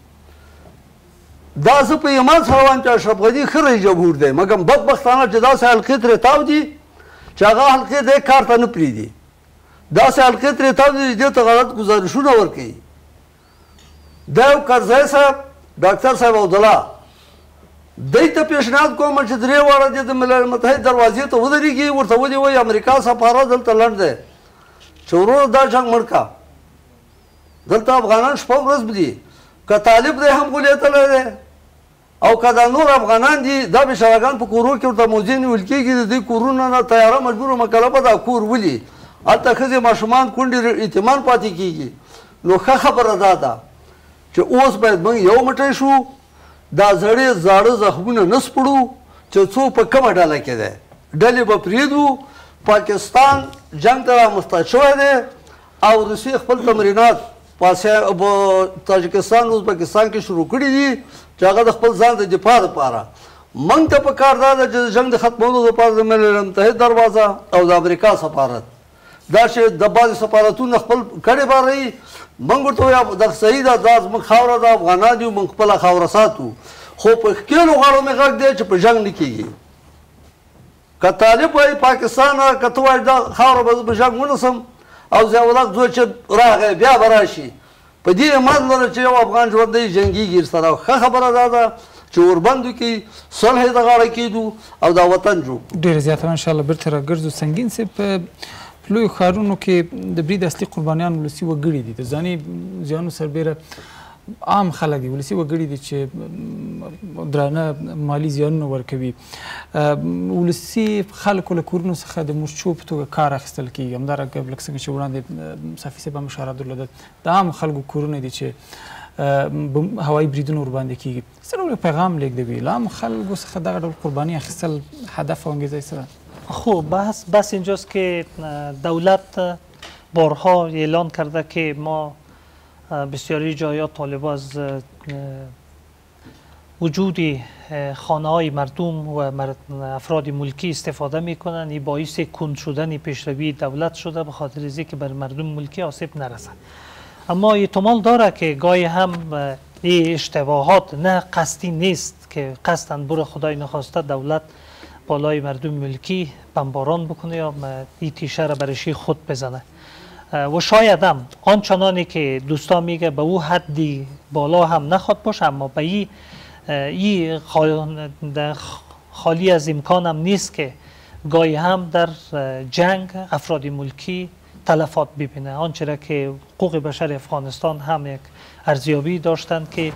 دا زه په ایمان سره وایم چې اشرف غني ښه رئیس جمهور دی مګر بدبختانه چې داسې حلقې ترې تاو دي چې هغه حلقې دی کار ته نه پرېږدي داسې حلقې ترې تاو دي چې دې ته غلط ګزارشونه ورکوي دا یو کرزی صاحب ډاکټر صاحب عبدالله دی ته پیشنهاد کوم چې درې واړه دې د ملل متحد دروازې ته ودرېږي ورته ولې وایي امریکا سفاره دلته لنډ دی چې وروره دا جنګ مړ کا دلته افغانان شپه ورځ بدي که طالب دی هم غولېدلی دی او که دا نور افغانان دي دا بېچارهګان په کورو کې ورته موزې نیول کېږي د دې کورونو نه تیاره مجبوره مکلفه دا کور ولي هلته ښځې ماشومان کونډې اطمینان پاتې کېږي نو ښه خبره دا ده چې اوس باید موږ یو موټی شو دا زړې زاړه زخمونه نه سپړو چې څوک په کومه ډله کې دی ډلې به پرېږدو پاکستان جنګ ته رامسته شوی دی او روسیې خپل تمرینات تاجکستان ازبکستان کې شروع کړي دي چې هغه د خپل ځان د دفاع لپاره موږ ته په کار دا ده چې د جنګ د ختمولو لپاره د ملل متحد دروازه او د امریکا سفارت دا چې د بعضې سفارتونه خپل کړې بارئ موږ ورته وایو دا صحیح ده دا زموږ خاوره ده افغانان یو موږ خپله خاوره ساتو خو په ښکېلو غاړو مې غږ دی چې په جنګ نه کېږي که طالب وایي پاکستان که ته وایي دا خاوره به زه په جنګ ونیسم او ضیاءالحق زوی چې راغی بیا به راشي په دې ایمان لره چې یو افغان ژوندی جنګېږي سره ښه خبره دا ده چې وربند وکړي صلح یې د غاړه کېږدو او دا وطن جوړ ډېره زیاته انشاءالله بیرته راګرځو سنګین صاحب په لویو ښارونو کې د برید اصلي قربانیان ولسي وګړي دي د ځاني زیانونو سربیره عام خلک دي ولسي وګړي دي چې درانه مالي زیانونه ورکوي ولسي خلکو له کورونو څخه د مورچو په توګه کار اخیستل کېږي همدارنګه لکه څنګه چې وړاندې صافي صاحب هم اشاره درلوده د عامو خلکو کورونه دي چې هوایي بریدونه ورباندې کېږي څه ډول پیغام لېږدوي له عامو خلکو څخه دغه ډول قرباني اخیستل هدف او انګیزه څه ده خب بس اینجاست که دولت بارها اعلان کرده که ما بسیاری جایا طالبان از وجود خانه های مردم و افراد ملکی استفاده میکنن این باعث کند شدن پیشروی دولت شده به خاطر از که بر مردم ملکی آسیب نرسد اما احتمال داره که گاهی هم این اشتباهات نه قصدی نیست که قصداً بر خدای نخواسته دولت بالای مردم ملکی بمباران بکنه یا این تیشه را برشی خود بزنه و شاید هم آنچنانی که دوستان میگه به او حدی بالا هم نخواد باشه اما به این خالی از امکان هم نیست که گاهی هم در جنگ افراد ملکی تلفات ببینه آنچه را که حقوق بشر افغانستان هم یک ارزیابی داشتند که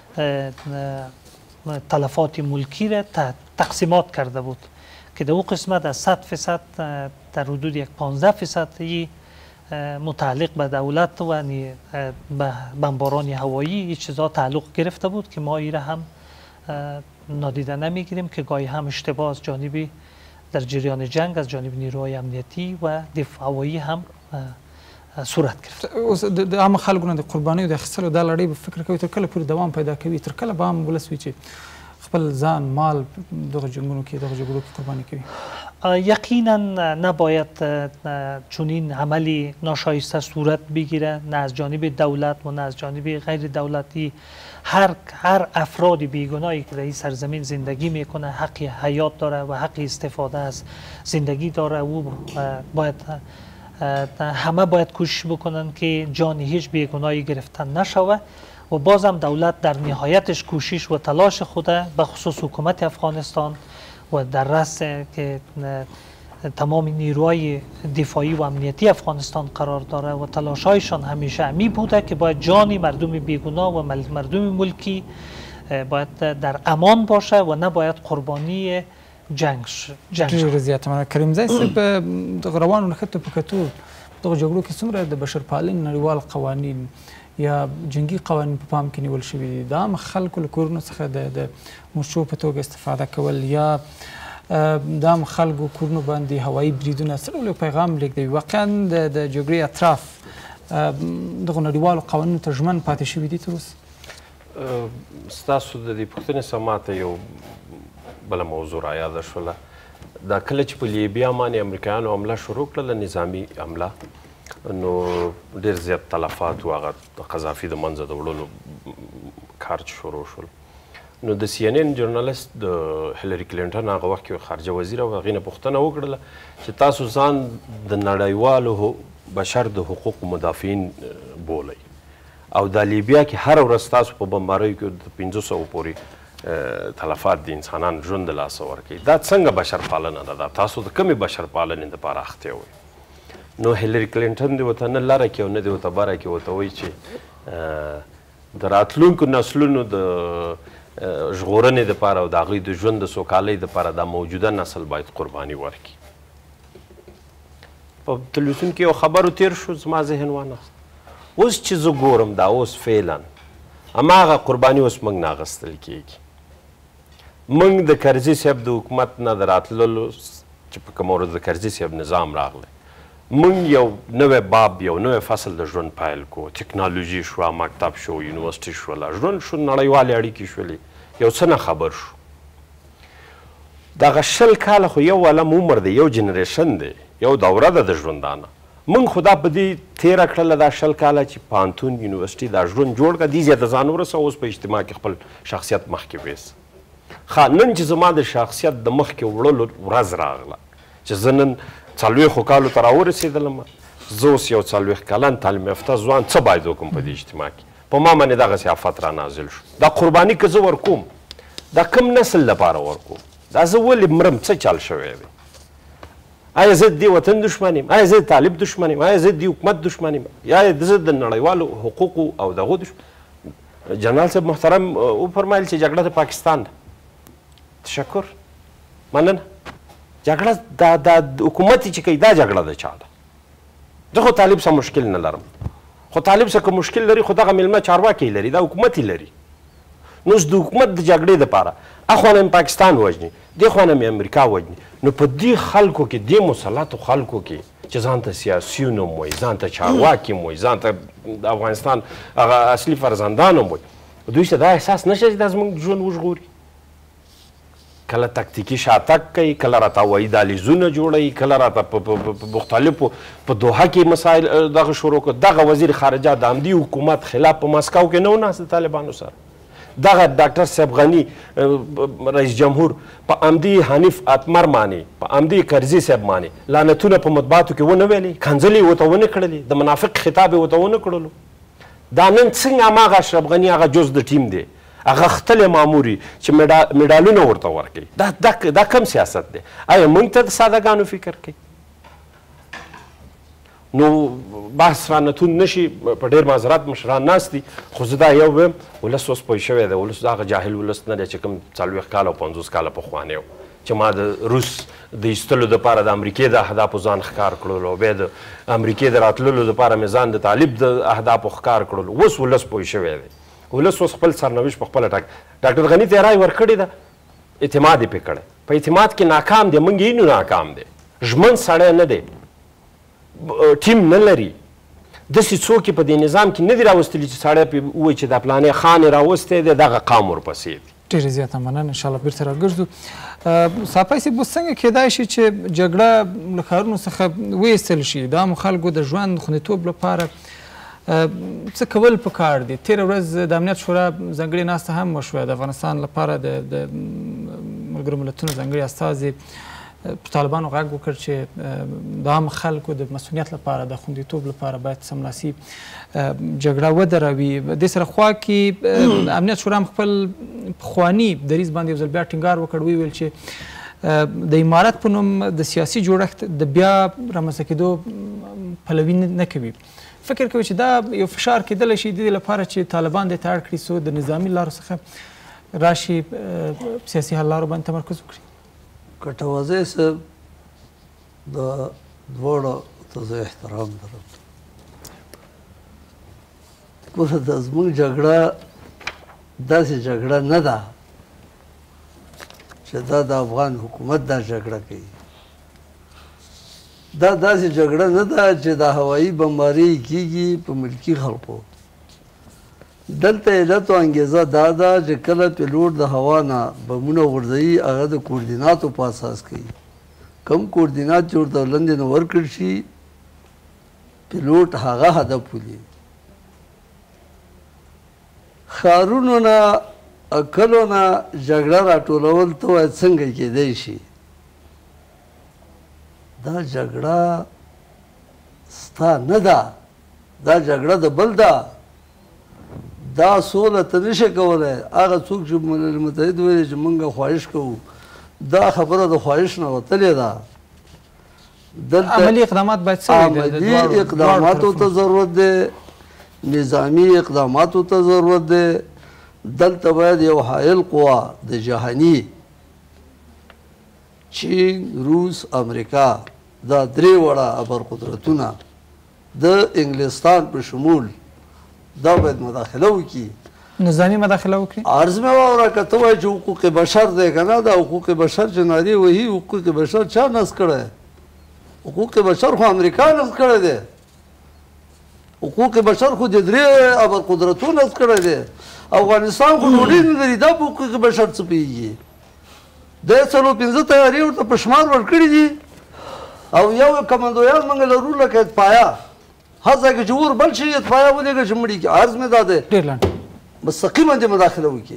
تلفات ملکی را تقسیمات کرده بود که در او قسمت از 100% در حدود یک 15% متعلق به دولت و به بمباران هوایی این چیزا تعلق گرفته بود که ما این را هم نادیده نمیگیریم که گاهی هم اشتباه از جانب در جریان جنگ از جانب نیروهای امنیتی و دفاع هوایی هم صورت گرفت. اوس د عام خلکو نه د قربانیو د اخیستلو دا لړۍ به فکر کوي تر کله پورې دوام پیدا کوي تر کله به عام ولس وي چې خپل ځان مال دغه جنګونو کې دغه جګړو کې قرباني کوي یقینا نباید چنین عملی ناشایسته صورت بگیره نه از جانب دولت و نه از جانب غیر دولتی هر افراد بیگناهی که در این سرزمین زندگی میکنه حق حیات داره و حق استفاده از زندگی داره او باید همه باید کوشش بکنن که جان هیچ بیگناهی گرفتن نشوه و بازم دولت در نهایتش کوشش و تلاش خود به خصوص حکومت افغانستان و در رأس که تمام نیروهای دفاعی و امنیتی افغانستان قرار داره و تلاش‌هایشان همیشه امی بوده که باید جان مردم بیگناه و مردم ملکی باید در امان باشه و نباید قربانی جنگ ډېر زیاته مننه کریمزی صاحب دغه روانو نښتو په کتو دغه جګړو کې څومره د بشرپالنې نړیوال قوانین یا جنگي قوانین په پام کې نیول شوي دي د عام خلکو له کورونو څخه د مورچو په توګه استفاده کول یا د عام خلکو کورونو باندې هوایي بریدونه څه ډول پیغام لېږدوي واقعا د جګړې اطراف دغه نړیوالو قوانینو ته ژمن پاتې شوي دي تر اوسه ستاسو د دې پوښتنې څخه ماته یو بله موضوع رایاده شوله دا کله چې په لیبیا باندې امریکایانو حمله شروع کړله نظامي حمله نو ډېر زیات تلفات و هغه د قذافي د منځه د وړلو کار چې شروع شول. نو د سی ان ان جرنالست د هیلري کلینټن هغه وخت کې خارجه وزیر او هغې نه پوښتنه وکړله چې تاسو ځان د نړیوالو بشر د حقوقو مدافعین بولئ او د لیبیا کې هر ورځ تاسو په بمباریو کې د 500 پورې تلفات د انسانانو ژوند د لاسه ورکوي. دا څنګه بشر پالنه ده؟ دا تاسو د کومې بشر پالنې دپاره اخته وئ؟ نو هیلري کلینټن دې ورته نه لاره کې او نه دې ورته بره کې ورته وایي چې د راتلونکو نسلونو د ژغورنې دپاره او د هغوی د ژوند د سوکالۍ دپاره دا موجوده نسل باید قرباني ورکړي. په تلویزیون کې یو خبرو تیر شو زما ذهن وانخست. اوس چې زه ګورم دا اوس فعلا هماغه قرباني اوس موږ نه اخیستل کېږي. موږ د کرزي صاحب د حکومت نه د راتللو چې په کومه ورځ د کرزي صاحب نظام راغلی موږ یو نوی باب یو نوی فصل د ژوند پیل کو. تکنالوژي شوه، مکتب شو، یونیورسټي شوله، ژوند شو، نړیوالې اړیکې شولې، یو څه نه خبر شو. دغه 20 کاله خو یو علم عمر دی، یو جنریشن دی، یو دوره ده د ژوندانه. موږ خو دا په دې تېره کړله دا 20 کاله چې پوهنتون یونیورسټي دا ژوند جوړ کړه، دې زیاته ځان ورسوه، اوس په اجتماع کې خپل شخصیت مخکې ویسه. ښه نن چې زما د شخصیت د مخکې وړلو ورځ راغله چې زه نن 40 کالو ته راورسېدلم، زه اوس یو 40 کلن تعلیم یافته ځوان څه باید وکړم په دې اجتماع کې؟ په ما باندې دغسې آفت را نازل شو. دا قرباني که زه ورکوم دا کم نسل لپاره ورکوم؟ دا زه ولې مرم؟ څه چل شوی دی؟ آیا زه د دې وطن دشمن یم؟ آیا زه د طالب دشمن یم؟ آیا زه د حکومت دشمن یم؟ یا زه د نړیوالو حقوقو او دغو جنرال صاحب محترم وفرمایل چې جګړه د پاکستان ده. تشکر، مننه. جګړه دا حکومت چې کوي دا جګړه د چا ده؟ زه خو طالب سره مشکل نه لرم، خو طالب سره که مشکل لري خو دغه میلمه چارواکی لري، دا حکومت یې لري. نو اوس د حکومت د جګړې دپاره اخوانه مې پاکستان وژني، دې خواته مې امریکا وژني. نو په دې خلکو کې، دې مسلطو خلکو کې چې ځان ته سیاسیون هم وایي، ځان ته چارواکي هم وایي، ځان ته د افغانستان هغه اصلي فرزندان هم وایي، دوی ته دا احساس نشته چې دا زموږ ژوند وژغوري؟ کله تکتیکي شاتګ کوي، کله راته هوایي دهلیزونه جوړوي، کله راته په مختلفو په دوحه کې مسایل دغه شروع کړ. دغه وزیر خارجه د همدې حکومت خلاف په مسکو کې نه و ناست د طالبانو سره. دغه ډاکټر صاحب غني رئیس جمهور په همدې حنیف اتمر باندې، په همدې کرزي صاحب باندې لعنتونه په مطبوعاتو کې ونه ویلې، کنځلې یې ورته ونه کړلې، د منافق خطاب یې ورته ونه کړلو. دا نن څنګه هماغه اشرف غني هغه جز د ټیم دی، هغه خپلې ماموري چې میډالونه ورته ورکوي، دا کم سیاست دی؟ آیا موږ ته د سادهګانو فکر کوي؟ نو بحث رانتون نشي، په ډېر معذرت مشران ناست دي، خو زه دا یو وایم ولس اوس پوه شوی دی. ولس هغه جاهل ولس نه دی چې کوم 40 کاله او 50 کاله پخوانی و چې ما د روس د ایستلو دپاره د امریکې د اهدافو ځان ښکار کړلو او بیا د امریکې د راتللو دپاره مې ځان د طالب د اهدافو ښکار کړلو. اوس ولس پوه شوی دی، ولس اوس خپل سرنوشت په خپله ټاکي. ډاکټر غني ته یې رای ورکړې ده، اعتماد یې پرې کړی، په اعتماد کې ناکام دی. موږ یې ناکام دی، ژمن سړی نه دی، ټیم نه لري. داسې څوک یې په دې نظام کې نه دي راوستلي چې سړی پرې ووایي چې دا پلانې خان یې راوستی دی، دغه قام ورپسې دی. ډېرې زیاته مننه. انشاءالله بیرته راګرځو. صافی صاحب، اوس څنګه کیدای شي چې جګړه له ښارونو څخه وایستل شي؟ د عامو خلکو د ژوند خوندیتوب لپاره څه کول پکار دي؟ تېره ورځ د امنیت شورا ځانګړې ناسته هم وشوه. د افغانستان لپاره د ملګرو ملتونو ځانګړي استازي په طالبانو غږ وکړ چې د عام خلکو د مسؤلیت لپاره، د خوندیتوب لپاره باید سملاسي جګړه ودروي. دې سره خوا کې امنیت شورا هم خپل پخواني دریځ باندې یو ځل بیا ټینګار وکړ، ویل چې د امارت په نوم د سیاسي جوړښت د بیا رامنځته کېدو پلوي نه کوي. فکر کوي چې دا یو فشار کېدلی شي د دې لپاره چې طالبان دې ته اړ کړي څو د نظامي لارو څخه راشي سیاسي حل لارو باندې تمرکز وکړي؟ کټوازی صاحب د دواړو ته زه احترام لرم. ګوره د زموږ جګړه داسې جګړه نه ده چې دا د افغان حکومت دا جګړه کوي. دا داسې جګړه نه ده چې د هوایي بمباري کېږي په ملکي خلکو. دلته علت او انګیزه دا ده چې کله پیلوټ د هوا نه بمونه غورځوي هغه د کوردیناتو په اساس کوي. کوم کوردینات چې ورته لاندې نه ورکړل شي پیلوټ هغه هدف ولي. ښارونو نه کلو نه جګړه راټولول ته وایي څنګه کېدی شي؟ دا جګړه ستا نه ده، دا جګړه د بل ده. دا سوله ته نشي کولی. هغه څوک چې ملل متحد ویلي چې موږ خواهش کوو، دا خبره د خواهش نه وتلې ده. عملي اقدامات باید څه وي؟ عملي اقداماتو ته ضرورت دی، نظامي اقداماتو ته ضرورت دی. دلته باید یو حایل قوه د جهاني چین، روس، امریکا، دا درې وړه ابرقدرتونه د انګلستان په شمول دا باید مداخله وکړي. نظامي مداخله وکړي. عرض مې واوره که ته وایې چې حقوق بشر دی که نه، دا حقوق بشر چې نارې وهي، حقوق بشر چا نصب کړی؟ حقوق بشر خو امریکا نصب کړی دی. حقوق بشر خو د درې ابرقدرتونو نصب کړی دی. افغانستان خو ډوډۍ نه لري، دا په حقوق بشر څه پوهېږي؟ دی 4-5 تیارې ورته په شمار ورکړي دي او یو کمندویان موږ لرو لکه اطفایه. هر ځای کې چې اور بل شي اطفایه ولېږه چې مړي کړي. عرض مې دا دی مستقیمه دې مداخله وکړي.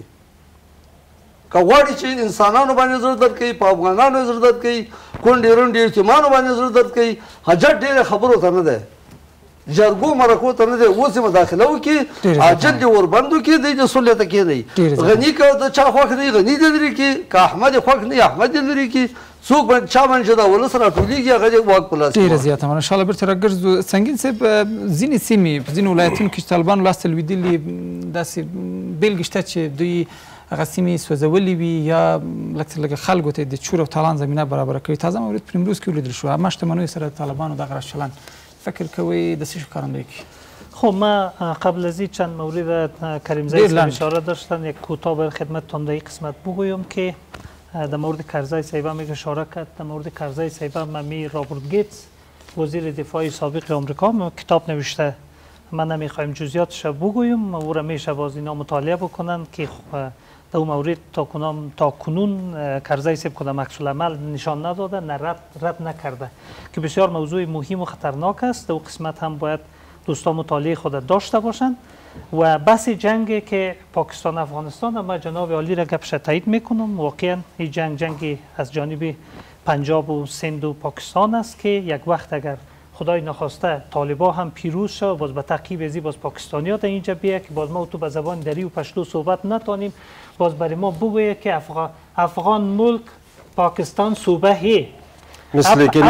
که غواړي چې انسانانو باندې زړه درد کوي، په افغانانو زړه درد کوي، کونډې رونډې یتیمانو باندې زړه درد کوي، حاجت ډېرې خبرو ته نه دی، جرګو مرکو ته نه دی. اوس یې مداخله وکړي، حاجت دې وربند وکړي، دی دې صلح ته کښېنئ. غني که د چا خوښ دی غني دې لرې کړي، که احمد یې خوښ نه احمد دې لرې کړي. څوک باندې چا باندې چې دا ولس راټولېږي هغه دې واک په لاس کړي. ډېره زیاته مننه. انشاءالله بېرته راګرځو. سنګین صاحب، ځینې سیمې په ځینو ولایتونو کې چې طالبانو لاسته لوېدلي، داسې بېلګې شته چې دوی هغه سیمې سوځولې وي یا لږ تر لږه خلکو ته د چور او تالان زمینه برابره کړې. تازه مورد په نیمروز کې ولیدل شو. همه شتمنیو سره د طالبانو دغه راز چلند، فکر کوئ د څه شي ښکارندویي کوي؟ خب ما قبل از این چند مورد کریمزی صاحب اشاره داشتن، یک کوتاه بر خدمتتان در این قسمت بگویم که در مورد کرزی صاحب هم اشاره کرد. در مورد کرزی صاحب ممی رابرت گیتس وزیر دفاع سابق آمریکا کتاب نوشته. من نمیخوایم جزئیاتش بگویم، او را میشه باز اینا مطالعه بکنن که در اون مورد تا کنون کرزی صاحب کدام عکس العمل نشان نداده، نه رد نکرده، که بسیار موضوع مهم و خطرناک است. در اون قسمت هم باید دوستان مطالعه خود داشته باشند. و بحث جنگی که پاکستان افغانستان، ما جناب عالی را گپش تایید میکنم. واقعا این جنگی از جانب پنجاب و سند و پاکستان است که یک وقت اگر خدای نخواسته طالبا هم پیروز شد، باز به تعقیب ازی باز پاکستانیا در اینجا بیه که باز ما تو به زبان دری و پشتو صحبت نتانیم، باز برای ما بگویه که افغان ملک پاکستان صوبه هی. مثل که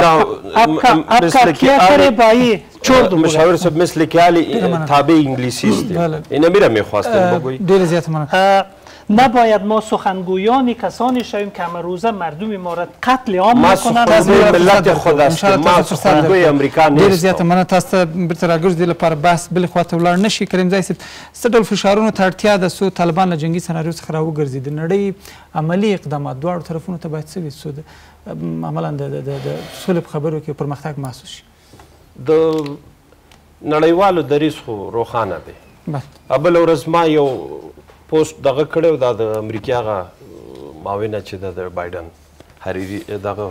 مشاور صاحب مثل که تابع انگلیسی است. اینا میرم میخواستم بگویی. دیر زیاد منم. نباید ما سخنگویان کسانی شویم که امروزه مردم ما را قتل عام میکنند. ما سخنگوی ملت خود هستیم، ما سخنگوی امریکا نیستیم. ډیر زیاته مننه. تاسو ته بیرته راګرځو دې لپاره بحث بلې خواته ولاړ نه شي. کریمزی صاحب، څه ډول فشارونو ته اړتیا ده څو طالبان له جنګي سناریو څخه راوګرځي؟ د نړۍ عملي اقدامات دواړو طرفونو ته باید څه وي څو عملا د سولې په خبرو کې پرمختګ محسوس شي؟ د نړیوالو دریځ خو روښانه دی. بله ورځ ما یو پوسټ دغه کړی و، دا د امریکې هغه معاونه چې ده د بایډن حریري دغه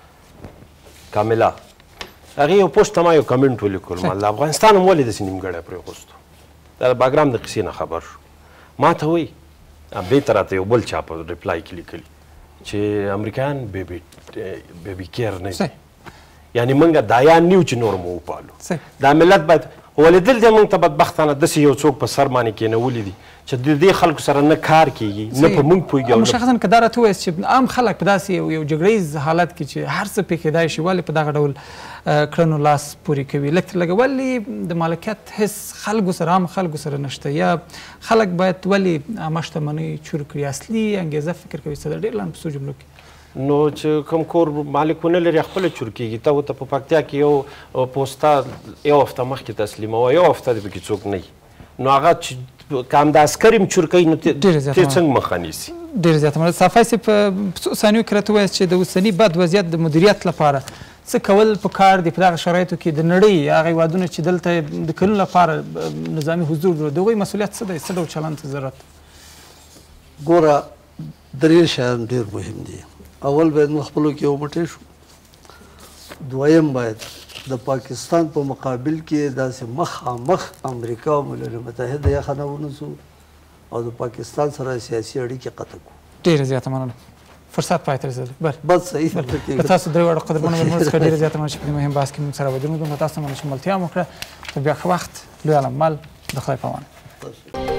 کاملا، هغې یو پوسټ ته ما یو کمنټ ولیکلو، ما د افغانستان هم ولې داسې نیمګړی پرېښوستو. دا د باګرام د قصې نه خبر شو. ما ته وایي بېرته راته یو بل چا په ریپلای کې لیکلي چې امریکایان بیبي کیر نه دي، یعنې موږ دایان نه یو چې نور مو وپالو. دا ملت باید ولیدل دی موږ ته بدبختانه داسې یو څوک په سر باندې کېنولي دي چې د دې خلکو سره نه کار کېږي، نه په موږ پوهېږي. مشخصا که دا راته ووایاست چې عام خلک په داسې یو جګړیز حالت کې چې هر څه پېښېدای شي، ولې په دغه ډول کړنو لاس پورې کوي؟ لږ تر لږه ولې د مالکیت حس خلکو سره، عام خلکو سره نشته؟ یا خلک باید ولې عامه شتمنۍ چور کړي؟ اصلي انګېزه فکر کوي څه ده؟ ډېر لنډ په څو جملو کې. نو چې کوم کور مالکونه لري خپله چور کېږي. ته ورته په پکتیا کې یو پوسته یو هفته مخکې تسلیموه، یو هفته دې پکې څوک نه وي، نو هغه چې که هم د عسکر یم چور کوي، نو ته څنګه مخه نیسي؟ ډېر زیاته مننه. صافی صاحب، په څو ثانیو کې راته ووایاست چې د اوسني بد وضعیت د مدیریت لپاره څه کول پکار دي په دغه شرایطو کې؟ د نړۍ هغه هېوادونه چې دلته د کلونو لپاره نظامي حضور درلود، د هغوی مسؤلیت څه دی؟ څه ډول چلند ته ضرورت؟ ګوره، درې شیان ډېر مهم دي. اول باید موږ خپلو کې ومټې شو. دویم باید د پاکستان په مقابل کې داسې مخامخ امریکا او ملل متحده یخه نه ونیسو او د پاکستان سره سیاسي اړیکې قطع کړو. ډېره زیاته مننه. فرصت پای ته رسېدلی. بس صحیح له تاسو درې واړو قدرمنو مېلمنو څخه ډېره زیاته مننه چې په دې مهم بحث کې موږ سره ودرېدو. دومره تاسو ته مننه چې ملتیا مو وکړه. تر بیا ښه وخت، لوی عالم مل، د خدای په امان.